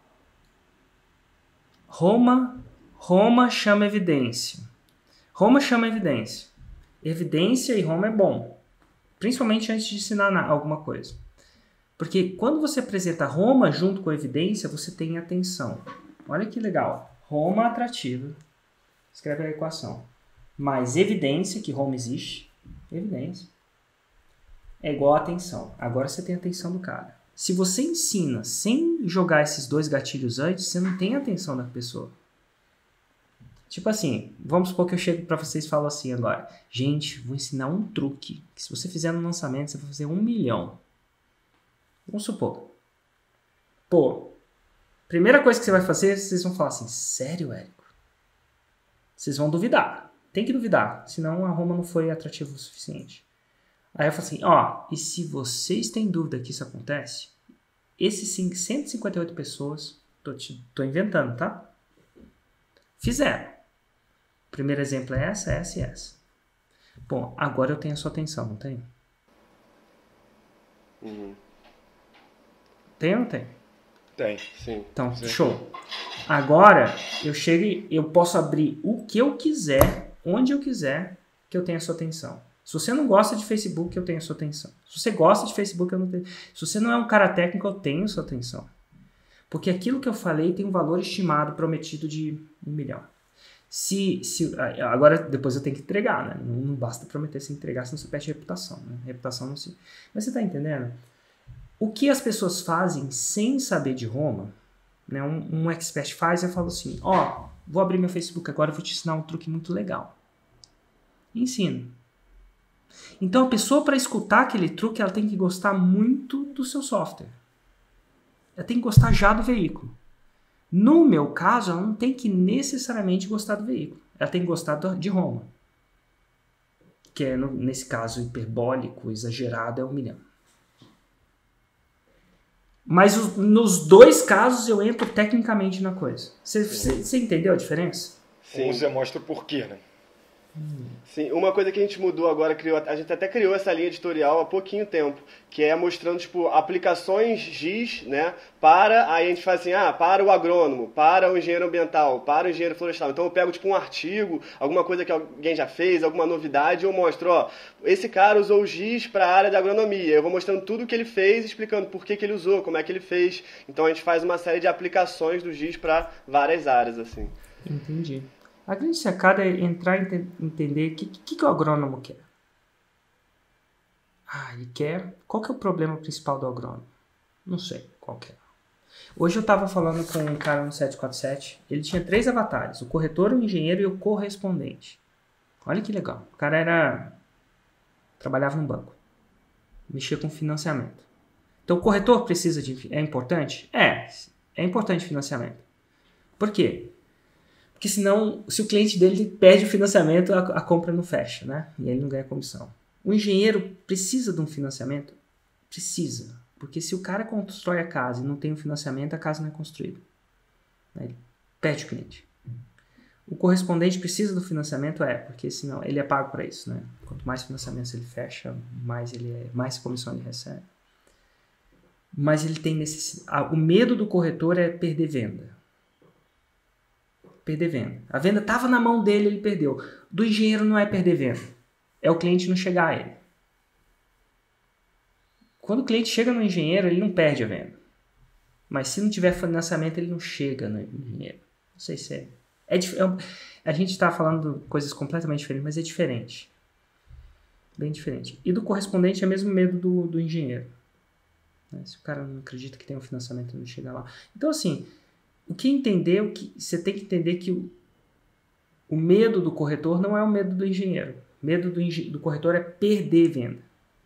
Speaker 1: Roma, Roma chama evidência. Roma chama evidência. Evidência e Roma é bom, principalmente antes de ensinar alguma coisa. Porque quando você apresenta Roma junto com a evidência, você tem atenção. Olha que legal. Roma atrativa. Escreve a equação. Mais evidência que Roma existe. Evidência. É igual a atenção. Agora você tem a atenção do cara. Se você ensina sem jogar esses dois gatilhos antes, você não tem a atenção da pessoa. Tipo assim, vamos supor que eu chego pra vocês e falo assim agora. Gente, vou ensinar um truque. Que se você fizer no lançamento, você vai fazer um milhão. Vamos supor. Pô, primeira coisa que você vai fazer, vocês vão falar assim, sério, Érico? Vocês vão duvidar. Tem que duvidar, senão a Roma não foi atrativa o suficiente. Aí eu falo assim, ó, e se vocês têm dúvida que isso acontece, esses cento e cinquenta e oito pessoas, tô, te, tô inventando, tá? Fizeram. O primeiro exemplo é essa, essa e essa. Bom, agora eu tenho a sua atenção, não tenho?
Speaker 2: Uhum.
Speaker 1: Tem ou não tem?
Speaker 3: Tem.
Speaker 2: Sim.
Speaker 1: Então,
Speaker 2: Sim.
Speaker 1: Show. Agora, eu chego e eu posso abrir o que eu quiser, onde eu quiser, que eu tenha a sua atenção. Se você não gosta de Facebook, eu tenho a sua atenção. Se você gosta de Facebook, eu não tenho. Se você não é um cara técnico, eu tenho a sua atenção. Porque aquilo que eu falei tem um valor estimado, prometido de um milhão. Se, se, agora, depois eu tenho que entregar, né? Não, não basta prometer sem entregar, senão você perde reputação. Né? Reputação não se... Mas você está entendendo? O que as pessoas fazem sem saber de Roma, né? um, um expert faz, eu falo assim, ó, oh, vou abrir meu Facebook agora, vou te ensinar um truque muito legal. Ensino. Então a pessoa, para escutar aquele truque, ela tem que gostar muito do seu software. Ela tem que gostar já do veículo. No meu caso, ela não tem que necessariamente gostar do veículo. Ela tem que gostar de Roma. Que é, no, nesse caso, hiperbólico, exagerado, é um milhão. Mas os, nos dois casos eu entro tecnicamente na coisa. Você entendeu a diferença?
Speaker 3: Sim. Você mostra o porquê, né?
Speaker 2: Sim, uma coisa que a gente mudou agora, criou, a gente até criou essa linha editorial há pouquinho tempo, que é mostrando, tipo, aplicações giz, né, para, aí a gente faz assim, ah, para o agrônomo, para o engenheiro ambiental, para o engenheiro florestal. Então eu pego, tipo, um artigo, alguma coisa que alguém já fez, alguma novidade, e eu mostro, ó, esse cara usou o giz para a área de agronomia. Eu vou mostrando tudo o que ele fez, explicando por que que ele usou, como é que ele fez. Então a gente faz uma série de aplicações do giz para várias áreas, assim.
Speaker 1: Entendi. A grande sacada é entrar e entender o que, que, que o agrônomo quer. Ah, ele quer... Qual que é o problema principal do agrônomo? Não sei qual que é. Hoje eu estava falando com um cara no sete quatro sete. Ele tinha três avatares. O corretor, o engenheiro e o correspondente. Olha que legal. O cara era... Trabalhava no banco. Mexia com financiamento. Então o corretor precisa de... É importante? É. É importante financiamento. Por quê? Porque senão, se o cliente dele perde o financiamento, a, a compra não fecha, né? E ele não ganha comissão. O engenheiro precisa de um financiamento? Precisa. Porque se o cara constrói a casa e não tem um financiamento, a casa não é construída. Ele perde o cliente. O correspondente precisa do financiamento? É, porque senão ele é pago para isso, né? Quanto mais financiamentos ele fecha, mais, ele é, mais comissão ele recebe. Mas ele tem necessidade. O medo do corretor é perder venda. Perder venda. A venda estava na mão dele, ele perdeu. Do engenheiro não é perder venda. É o cliente não chegar a ele. Quando o cliente chega no engenheiro, ele não perde a venda. Mas se não tiver financiamento, ele não chega no engenheiro. Não sei se é... é, é a gente está falando coisas completamente diferentes, mas é diferente. Bem diferente. E do correspondente é mesmo medo do, do engenheiro. Se o cara não acredita que tem um financiamento, ele não chega lá. Então, assim... O que entender, o que você tem que entender que o, o medo do corretor não é o medo do engenheiro. O medo do, engen, do corretor é perder venda.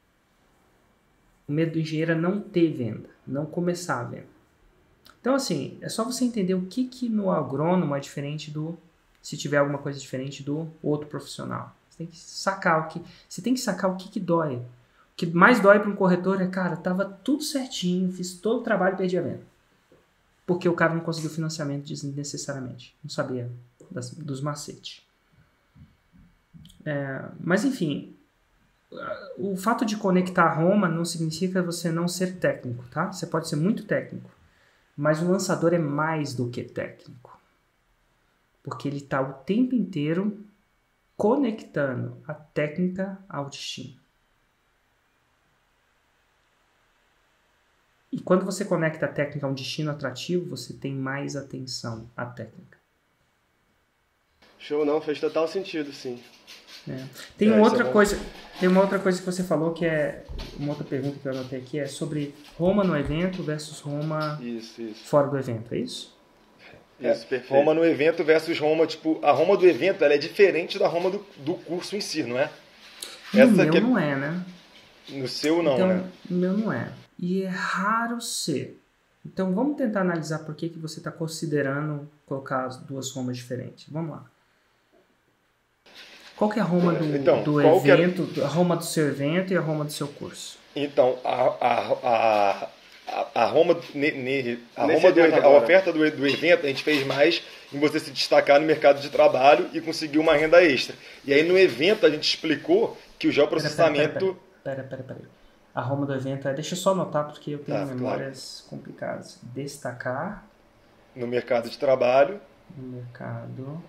Speaker 1: O medo do engenheiro é não ter venda, não começar a venda. Então, assim, é só você entender o que, que no agrônomo é diferente do, se tiver alguma coisa diferente do outro profissional. Você tem que sacar o que, você tem que sacar o que, que dói. O que mais dói para um corretor é, cara, tava tudo certinho, fiz todo o trabalho e perdi a venda. Porque o cara não conseguiu financiamento desnecessariamente. Não sabia das, dos macetes. É, mas, enfim, o fato de conectar a Roma não significa você não ser técnico, tá? Você pode ser muito técnico. Mas o lançador é mais do que técnico. Porque ele está o tempo inteiro conectando a técnica ao destino. E quando você conecta a técnica a um destino atrativo, você tem mais atenção à técnica.
Speaker 2: Show, não, fez total sentido, sim.
Speaker 1: É. Tem,
Speaker 2: é,
Speaker 1: uma outra
Speaker 2: é
Speaker 1: coisa, tem uma outra coisa que você falou, que é uma outra pergunta que eu anotei aqui, é sobre Roma no evento versus Roma
Speaker 2: isso, isso.
Speaker 1: fora do evento, é isso?
Speaker 3: É, isso, perfeito. Roma no evento versus Roma, tipo, a Roma do evento ela é diferente da Roma do, do curso em si, não é?
Speaker 1: No Essa meu é... não é, né?
Speaker 3: No seu não,
Speaker 1: então,
Speaker 3: né?
Speaker 1: No meu não é. E é raro ser. Então vamos tentar analisar por que, que você está considerando colocar as duas Romas diferentes. Vamos lá. Qual que é a Roma do, então, do evento, é... a Roma do seu evento e a Roma do seu curso?
Speaker 3: Então, a, a, a, a, a Roma, ne, ne, a, Roma do, a oferta do, do evento a gente fez mais em você se destacar no mercado de trabalho e conseguir uma renda extra. E aí no evento a gente explicou que o geoprocessamento...
Speaker 1: Pera, pera, pera. pera. A Roma do evento é... Deixa eu só anotar porque eu tenho ah, memórias claro. complicadas. Destacar...
Speaker 3: No mercado de trabalho.
Speaker 1: No mercado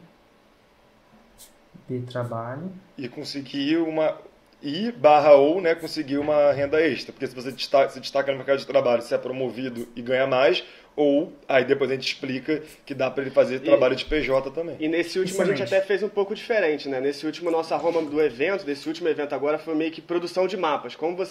Speaker 1: de trabalho.
Speaker 3: E conseguir uma... E barra ou, né, conseguir uma renda extra. Porque se você destaca, se destaca no mercado de trabalho, você é promovido e ganha mais... Ou, aí depois a gente explica que dá para ele fazer e, trabalho de P J também.
Speaker 2: E nesse último Excelente. a gente até fez um pouco diferente, né? Nesse último, nossa Roma do evento, desse último evento agora, foi meio que produção de mapas. Como você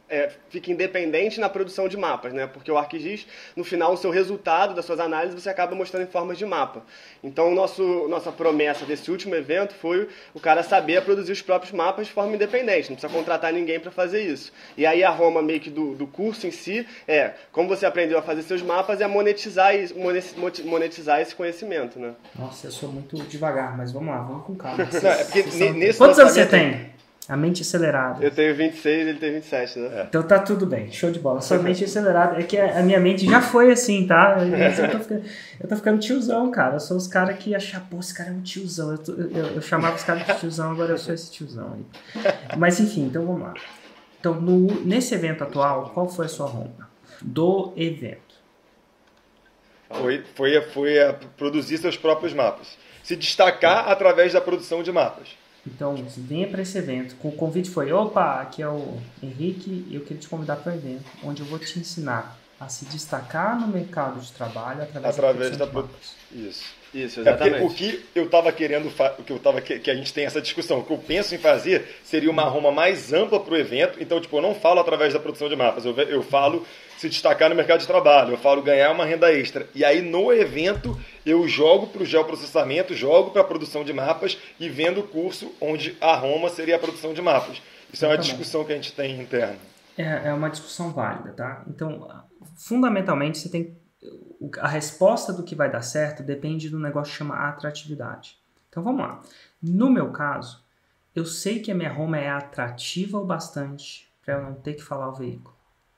Speaker 2: é, fica independente na produção de mapas, né? Porque o ArcGIS, no final, o seu resultado das suas análises, você acaba mostrando em formas de mapa. Então, o nosso, nossa promessa desse último evento foi o cara saber produzir os próprios mapas de forma independente, não precisa contratar ninguém para fazer isso. E aí a Roma meio que do, do curso em si é, como você aprendeu a fazer seus mapas, é monetizar, monetizar esse conhecimento, né?
Speaker 1: Nossa, eu sou muito devagar, mas vamos lá, vamos com calma.
Speaker 2: Não, é porque
Speaker 1: são...
Speaker 2: nesse
Speaker 1: Quantos anos você tem? A mente acelerada.
Speaker 2: Eu tenho vinte e seis, ele tem vinte e sete, né?
Speaker 1: É. Então tá tudo bem, show de bola. Sua mente acelerada. É que a minha mente já foi assim, tá? Eu tô ficando, eu tô ficando tiozão, cara. Eu sou os caras que acham, pô, esse cara é um tiozão. Eu, tô, eu, eu chamava os caras de tiozão, agora eu sou esse tiozão aí. Mas enfim, então vamos lá. Então, no, nesse evento atual, qual foi a sua ronda do evento?
Speaker 3: Foi, foi, foi a produzir seus próprios mapas. Se destacar através da produção de mapas.
Speaker 1: Então, venha para esse evento. O convite foi, opa, aqui é o Henrique, eu queria te convidar para o evento, onde eu vou te ensinar a se destacar no mercado de trabalho através,
Speaker 3: através
Speaker 1: da
Speaker 3: produção da produção. Isso.
Speaker 2: Isso, exatamente.
Speaker 3: É o que eu estava querendo, o que eu tava que, que a gente tem essa discussão, o que eu penso em fazer seria uma Roma mais ampla para o evento. Então, tipo, eu não falo através da produção de mapas, eu, eu falo se destacar no mercado de trabalho, eu falo ganhar uma renda extra. E aí no evento eu jogo para o geoprocessamento, jogo para a produção de mapas e vendo o curso onde a Roma seria a produção de mapas. Isso é uma discussão que a gente tem interna.
Speaker 1: É, é uma discussão válida, tá? Então, fundamentalmente, você tem a resposta do que vai dar certo depende do negócio que chama atratividade. Então vamos lá. No meu caso, eu sei que a minha Roma é atrativa o bastante para eu não ter que falar o veículo.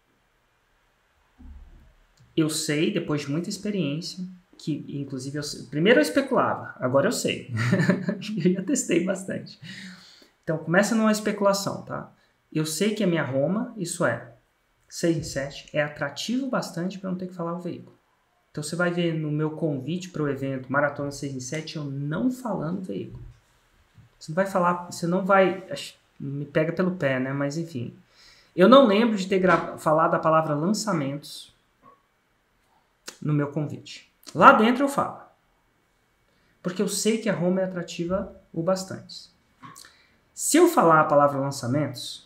Speaker 1: Eu sei, depois de muita experiência, que inclusive eu sei, primeiro eu especulava, agora eu sei. Eu já testei bastante. Então começa numa especulação, tá? Eu sei que a minha Roma, isso é, seis em sete, é atrativo bastante para eu não ter que falar o veículo. Então você vai ver no meu convite para o evento Maratona seis em sete eu não falando veículo. Você não vai falar, você não vai, me pega pelo pé, né? Mas enfim. Eu não lembro de ter gra- falado a palavra lançamentos no meu convite. Lá dentro eu falo. Porque eu sei que a Roma é atrativa o bastante. Se eu falar a palavra lançamentos,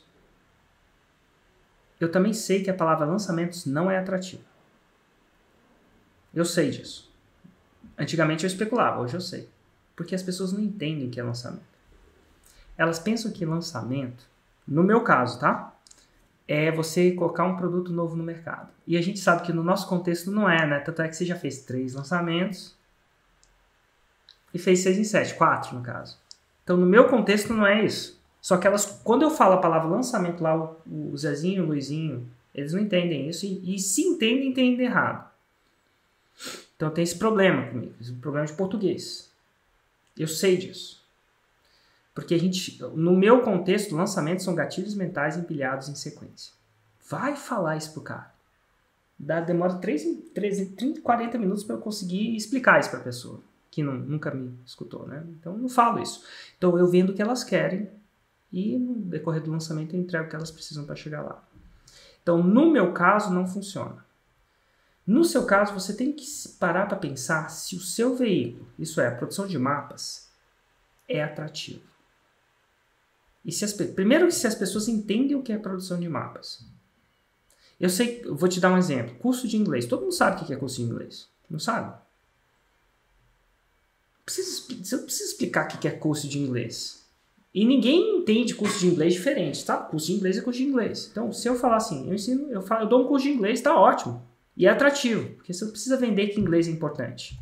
Speaker 1: eu também sei que a palavra lançamentos não é atrativa. Eu sei disso. Antigamente eu especulava, hoje eu sei. Porque as pessoas não entendem o que é lançamento. Elas pensam que lançamento, no meu caso, tá? É você colocar um produto novo no mercado. E a gente sabe que no nosso contexto não é, né? Tanto é que você já fez três lançamentos e fez seis em sete, quatro no caso. Então no meu contexto não é isso. Só que elas, quando eu falo a palavra lançamento lá, o, o Zezinho, o Luizinho, eles não entendem isso. E, e se entendem, entendem errado. Então tem esse problema comigo, esse problema de português. Eu sei disso. Porque a gente, no meu contexto, lançamentos são gatilhos mentais empilhados em sequência. Vai falar isso pro cara. Dá, demora três, três, trinta, quarenta minutos para eu conseguir explicar isso para a pessoa, que não, nunca me escutou, né? Então eu não falo isso. Então eu vendo o que elas querem e no decorrer do lançamento eu entrego o que elas precisam para chegar lá. Então no meu caso não funciona. No seu caso, você tem que parar para pensar se o seu veículo, isso é, a produção de mapas, é atrativo. E se as, primeiro, se as pessoas entendem o que é produção de mapas. Eu sei, eu vou te dar um exemplo. Curso de inglês. Todo mundo sabe o que é curso de inglês. Não sabe? Preciso, eu preciso explicar o que é curso de inglês. E ninguém entende curso de inglês diferente, tá? Curso de inglês é curso de inglês. Então, se eu falar assim, eu ensino, eu, falo, eu dou um curso de inglês, tá ótimo. E é atrativo, porque você não precisa vender que inglês é importante.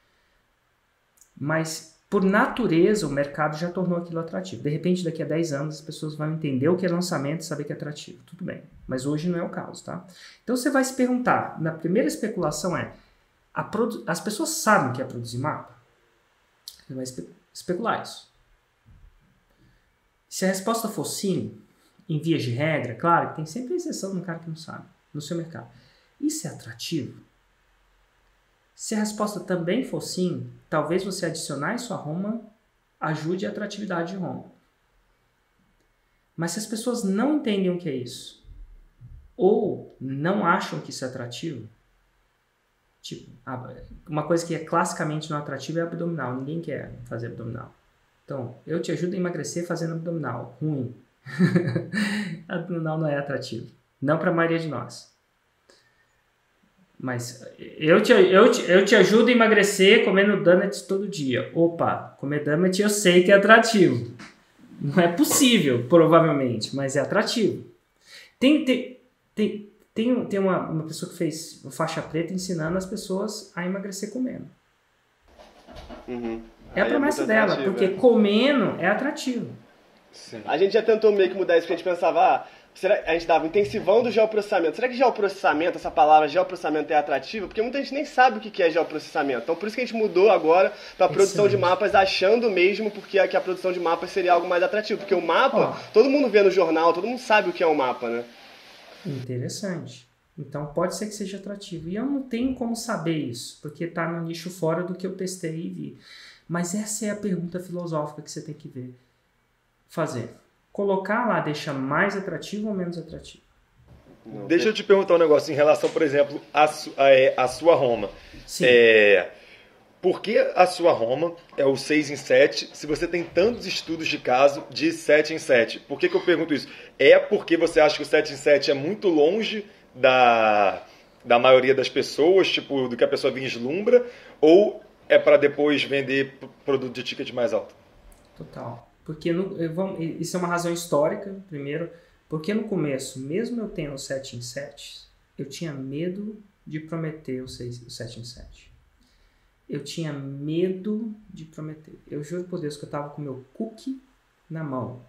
Speaker 1: Mas, por natureza, o mercado já tornou aquilo atrativo. De repente, daqui a dez anos, as pessoas vão entender o que é lançamento e saber que é atrativo. Tudo bem. Mas hoje não é o caso, tá? Então, você vai se perguntar, na primeira especulação é, a produ- as pessoas sabem o que é produzir mapa? Você vai espe- especular isso. Se a resposta for sim, em vias de regra, claro, tem sempre exceção no cara que não sabe, no seu mercado. Isso é atrativo? Se a resposta também for sim, talvez você adicionar isso a Roma ajude a atratividade de Roma. Mas se as pessoas não entendem o que é isso, ou não acham que isso é atrativo, tipo, uma coisa que é classicamente não atrativa é abdominal. Ninguém quer fazer abdominal. Então, eu te ajudo a emagrecer fazendo abdominal. Ruim. Abdominal não é atrativo. Não para a maioria de nós. Mas eu te, eu, te, eu te ajudo a emagrecer comendo donuts todo dia. Opa, comer donut eu sei que é atrativo. Não é possível, provavelmente, mas é atrativo. Tem, tem, tem, tem, tem uma, uma pessoa que fez faixa preta ensinando as pessoas a emagrecer comendo.
Speaker 2: Uhum.
Speaker 1: É a
Speaker 2: Aí
Speaker 1: promessa
Speaker 2: é
Speaker 1: dela,
Speaker 2: atrativo,
Speaker 1: porque
Speaker 2: é.
Speaker 1: comendo é atrativo.
Speaker 3: Sim.
Speaker 2: A gente já tentou meio que mudar isso, porque a gente pensava, ah, será, a gente dava intensivão do geoprocessamento. Será que geoprocessamento, essa palavra geoprocessamento é atrativa? Porque muita gente nem sabe o que é geoprocessamento. Então por isso que a gente mudou agora para a produção de mapas, achando mesmo porque a, que a produção de mapas seria algo mais atrativo. Porque o mapa,
Speaker 1: Ó.
Speaker 2: todo mundo vê no jornal, todo mundo sabe o que é um mapa, né?
Speaker 1: Interessante. Então pode ser que seja atrativo. E eu não tenho como saber isso, porque está no nicho fora do que eu testei e vi. Mas essa é a pergunta filosófica que você tem que ver. Fazer. Colocar lá deixa mais atrativo ou menos atrativo?
Speaker 2: Não,
Speaker 3: Deixa eu te perguntar um negócio em relação, por exemplo, à su- à- à sua Roma.
Speaker 1: Sim.
Speaker 3: É, por que a sua Roma é o seis em sete se você tem tantos estudos de caso de sete em sete? Por que, que eu pergunto isso? É porque você acha que o sete em sete é muito longe da, da maioria das pessoas, tipo, do que a pessoa vislumbra, ou é para depois vender p- produto de ticket mais alto?
Speaker 1: Total. Porque no, eu vou- isso é uma razão histórica, primeiro, porque no começo, mesmo eu tendo o sete em sete, eu tinha medo de prometer o, seis, o sete em sete. Eu tinha medo de prometer. Eu juro por Deus que eu estava com o meu cookie na mão.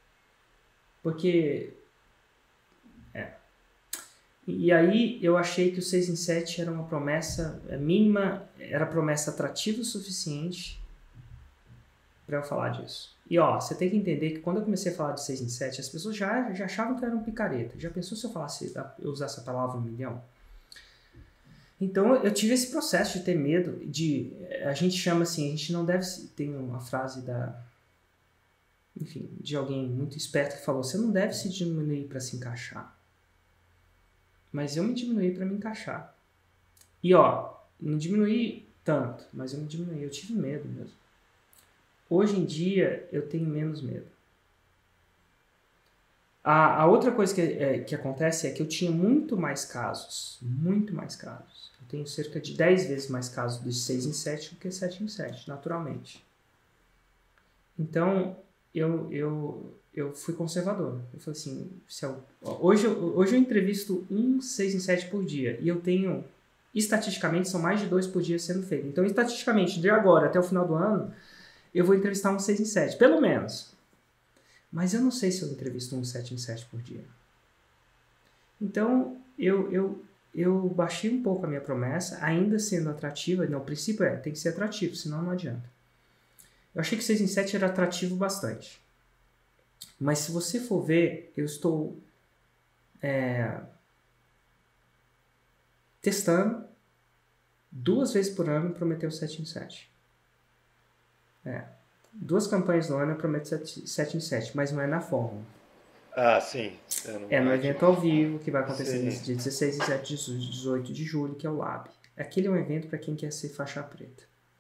Speaker 1: Porque... É. E aí eu achei que o seis em sete era uma promessa mínima, era promessa atrativa o suficiente para eu falar disso. E ó, você tem que entender que quando eu comecei a falar de seis em sete, as pessoas já, já achavam que eu era um picareta. Já pensou se eu falasse, eu usasse a palavra um milhão? Então eu tive esse processo de ter medo de... A gente chama assim, a gente não deve... Tem uma frase da... Enfim, de alguém muito esperto que falou, você não deve se diminuir para se encaixar. Mas eu me diminuí para me encaixar. E ó, não diminuí tanto, mas eu me diminuí, eu tive medo mesmo. Hoje em dia, eu tenho menos medo. A, a outra coisa que, é, que acontece é que eu tinha muito mais casos. Muito mais casos. Eu tenho cerca de dez vezes mais casos de seis em sete do que sete em sete, naturalmente. Então, eu, eu, eu fui conservador. Eu falei assim, se eu, hoje, eu, hoje eu entrevisto um seis em sete por dia. E eu tenho, estatisticamente, são mais de dois por dia sendo feito. Então, estatisticamente, de agora até o final do ano, eu vou entrevistar um seis em sete, pelo menos. Mas eu não sei se eu entrevisto um sete em sete por dia. Então, eu, eu, eu baixei um pouco a minha promessa, ainda sendo atrativa. Não, o princípio é, tem que ser atrativo, senão não adianta. Eu achei que seis em sete era atrativo bastante. Mas se você for ver, eu estou é, testando duas vezes por ano prometer o sete em sete. É. Duas campanhas no ano eu prometo sete em sete, mas não é na fórmula.
Speaker 3: Ah, sim. Não...
Speaker 1: É no evento ao vivo, que vai acontecer
Speaker 3: Sim.
Speaker 1: nesse dia dezesseis, dezessete e dezoito de julho, que é o Lab. Aquele é um evento para quem quer ser faixa preta.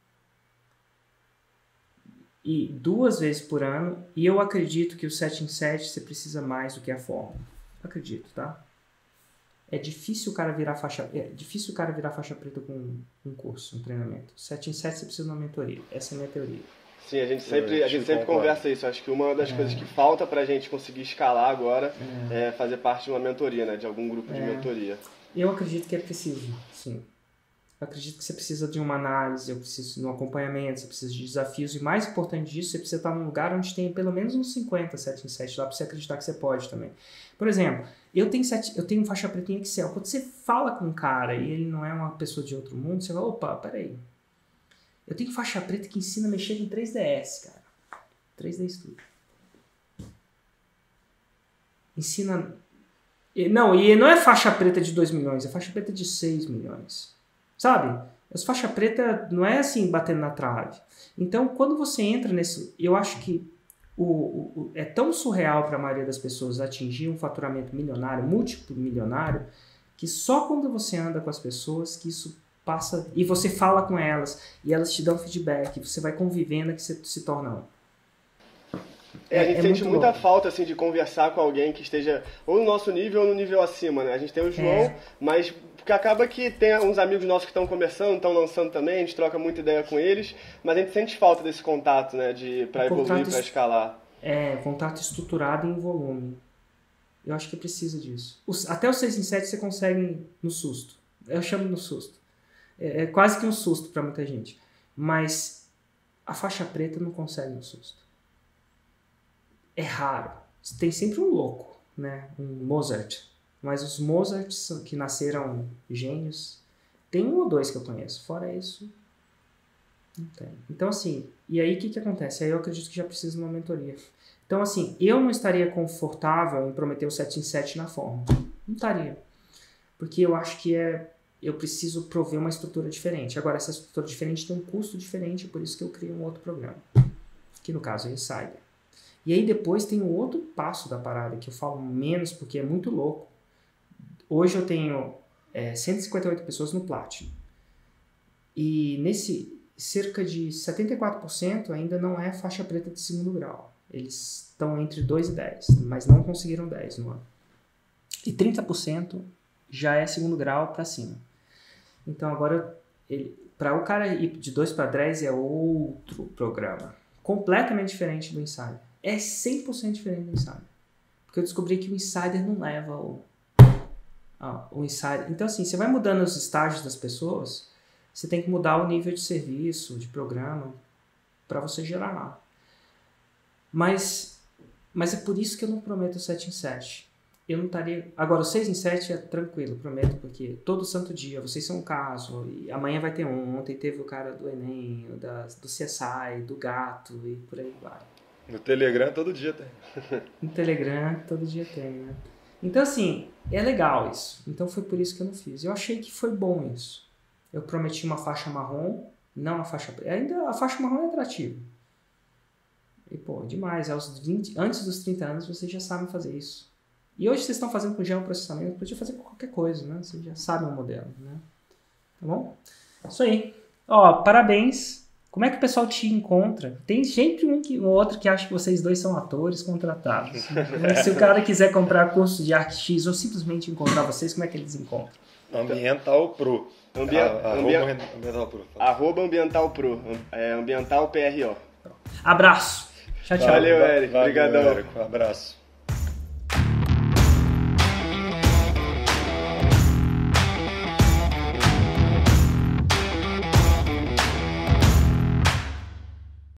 Speaker 1: E duas vezes por ano, e eu acredito que o sete em sete você precisa mais do que a fórmula. Acredito, tá? É difícil o cara virar faixa, é difícil o cara virar faixa preta com um curso, um treinamento. sete em sete você precisa de uma mentoria. Essa é a minha teoria.
Speaker 2: Sim, a gente sempre, a gente sempre
Speaker 3: concordo.
Speaker 2: conversa isso. Acho que uma das
Speaker 1: É.
Speaker 2: coisas que falta pra gente conseguir escalar agora é, é fazer parte de uma mentoria, né? De algum grupo de
Speaker 1: É.
Speaker 2: mentoria.
Speaker 1: Eu acredito que é preciso, sim. Eu acredito que você precisa de uma análise, eu preciso de um acompanhamento, você precisa de desafios, e mais importante disso, você precisa estar num lugar onde tem pelo menos uns cinquenta sete em sete lá para você acreditar que você pode também. Por exemplo, eu tenho, sete, eu tenho faixa preta em Excel. Quando você fala com um cara e ele não é uma pessoa de outro mundo, você fala, opa, peraí. Eu tenho faixa preta que ensina a mexer em três D S, cara. três D Studio. Ensina... Não, e não é faixa preta de dois milhões, é faixa preta de seis milhões. Sabe? As faixa preta não é assim, batendo na trave. Então, quando você entra nesse... Eu acho que o, o, é tão surreal para a maioria das pessoas atingir um faturamento milionário, múltiplo milionário, que só quando você anda com as pessoas que isso passa... E você fala com elas, e elas te dão feedback, você vai convivendo, que você se torna um.
Speaker 2: É, a gente
Speaker 1: é
Speaker 2: sente
Speaker 1: muito
Speaker 2: muita
Speaker 1: louco.
Speaker 2: falta, assim, de conversar com alguém que esteja ou no nosso nível ou no nível acima, né? A gente tem o João,
Speaker 1: É.
Speaker 2: mas porque acaba que tem uns amigos nossos que estão começando, estão lançando também, a gente troca muita ideia com eles, mas a gente sente falta desse contato, né? De, pra
Speaker 1: O
Speaker 2: evoluir,
Speaker 1: contrato
Speaker 2: pra
Speaker 1: es-
Speaker 2: escalar.
Speaker 1: É, contato estruturado em volume. Eu acho que precisa disso. Os- até os seis em sete você consegue no susto. Eu chamo no susto. É, é quase que um susto para muita gente. Mas a faixa preta não consegue no susto. É raro. Tem sempre um louco, né? Um Mozart. Mas os Mozarts que nasceram gênios, tem um ou dois que eu conheço. Fora isso, não tem. Então, assim, e aí o que, que acontece? Aí eu acredito que já precisa de uma mentoria. Então, assim, eu não estaria confortável em prometer o sete em sete na forma. Não estaria. Porque eu acho que é... eu preciso prover uma estrutura diferente. Agora, essa estrutura diferente tem um custo diferente, por isso que eu crio um outro programa. Que no caso é o Insider. E aí depois tem o outro passo da parada, que eu falo menos porque é muito louco. Hoje eu tenho é, cento e cinquenta e oito pessoas no Platinum. E nesse, cerca de setenta e quatro por cento ainda não é faixa preta de segundo grau. Eles estão entre dois e dez, mas não conseguiram dez no ano. E trinta por cento já é segundo grau para cima. Então agora, para o cara ir de dois para dez é outro programa. Completamente diferente do Insider. É cem por cento diferente do Insider. Porque eu descobri que o Insider não leva o, ah, o Insider. Então assim, você vai mudando os estágios das pessoas, você tem que mudar o nível de serviço, de programa, para você gerar lá. Mas, mas é por isso que eu não prometo sete em sete. Eu não estaria... Agora, o seis em sete é tranquilo, prometo, porque todo santo dia vocês são um caso, e amanhã vai ter um. Ontem teve o cara do Enem, o da, do C S I, do Gato, e por aí vai.
Speaker 3: No Telegram todo dia tem.
Speaker 1: No Telegram, todo dia tem, né? Então, assim, é legal isso. Então, foi por isso que eu não fiz. Eu achei que foi bom isso. Eu prometi uma faixa marrom, não a faixa preta. Ainda a faixa marrom é atrativa. E, pô, demais. Aos vinte, antes dos trinta anos, vocês já sabem fazer isso. E hoje vocês estão fazendo com geoprocessamento, podia fazer com qualquer coisa, né? Vocês já sabem o modelo, né? Tá bom? Isso aí. Ó, parabéns. Como é que o pessoal te encontra? Tem sempre um, que, um outro que acha que vocês dois são atores contratados. Se o cara quiser comprar curso de ArcX ou simplesmente encontrar vocês, como é que eles encontram?
Speaker 3: Ambiental Pro.
Speaker 2: Ambi-
Speaker 3: A-
Speaker 2: ambi-
Speaker 3: arroba Ambiental Pro.
Speaker 2: Arroba Ambiental Pro, é Ambiental P R O.
Speaker 1: Abraço. Tchau, tchau.
Speaker 2: Valeu, Eric.
Speaker 3: Valeu,
Speaker 2: Obrigadão.
Speaker 3: Érico. Um abraço.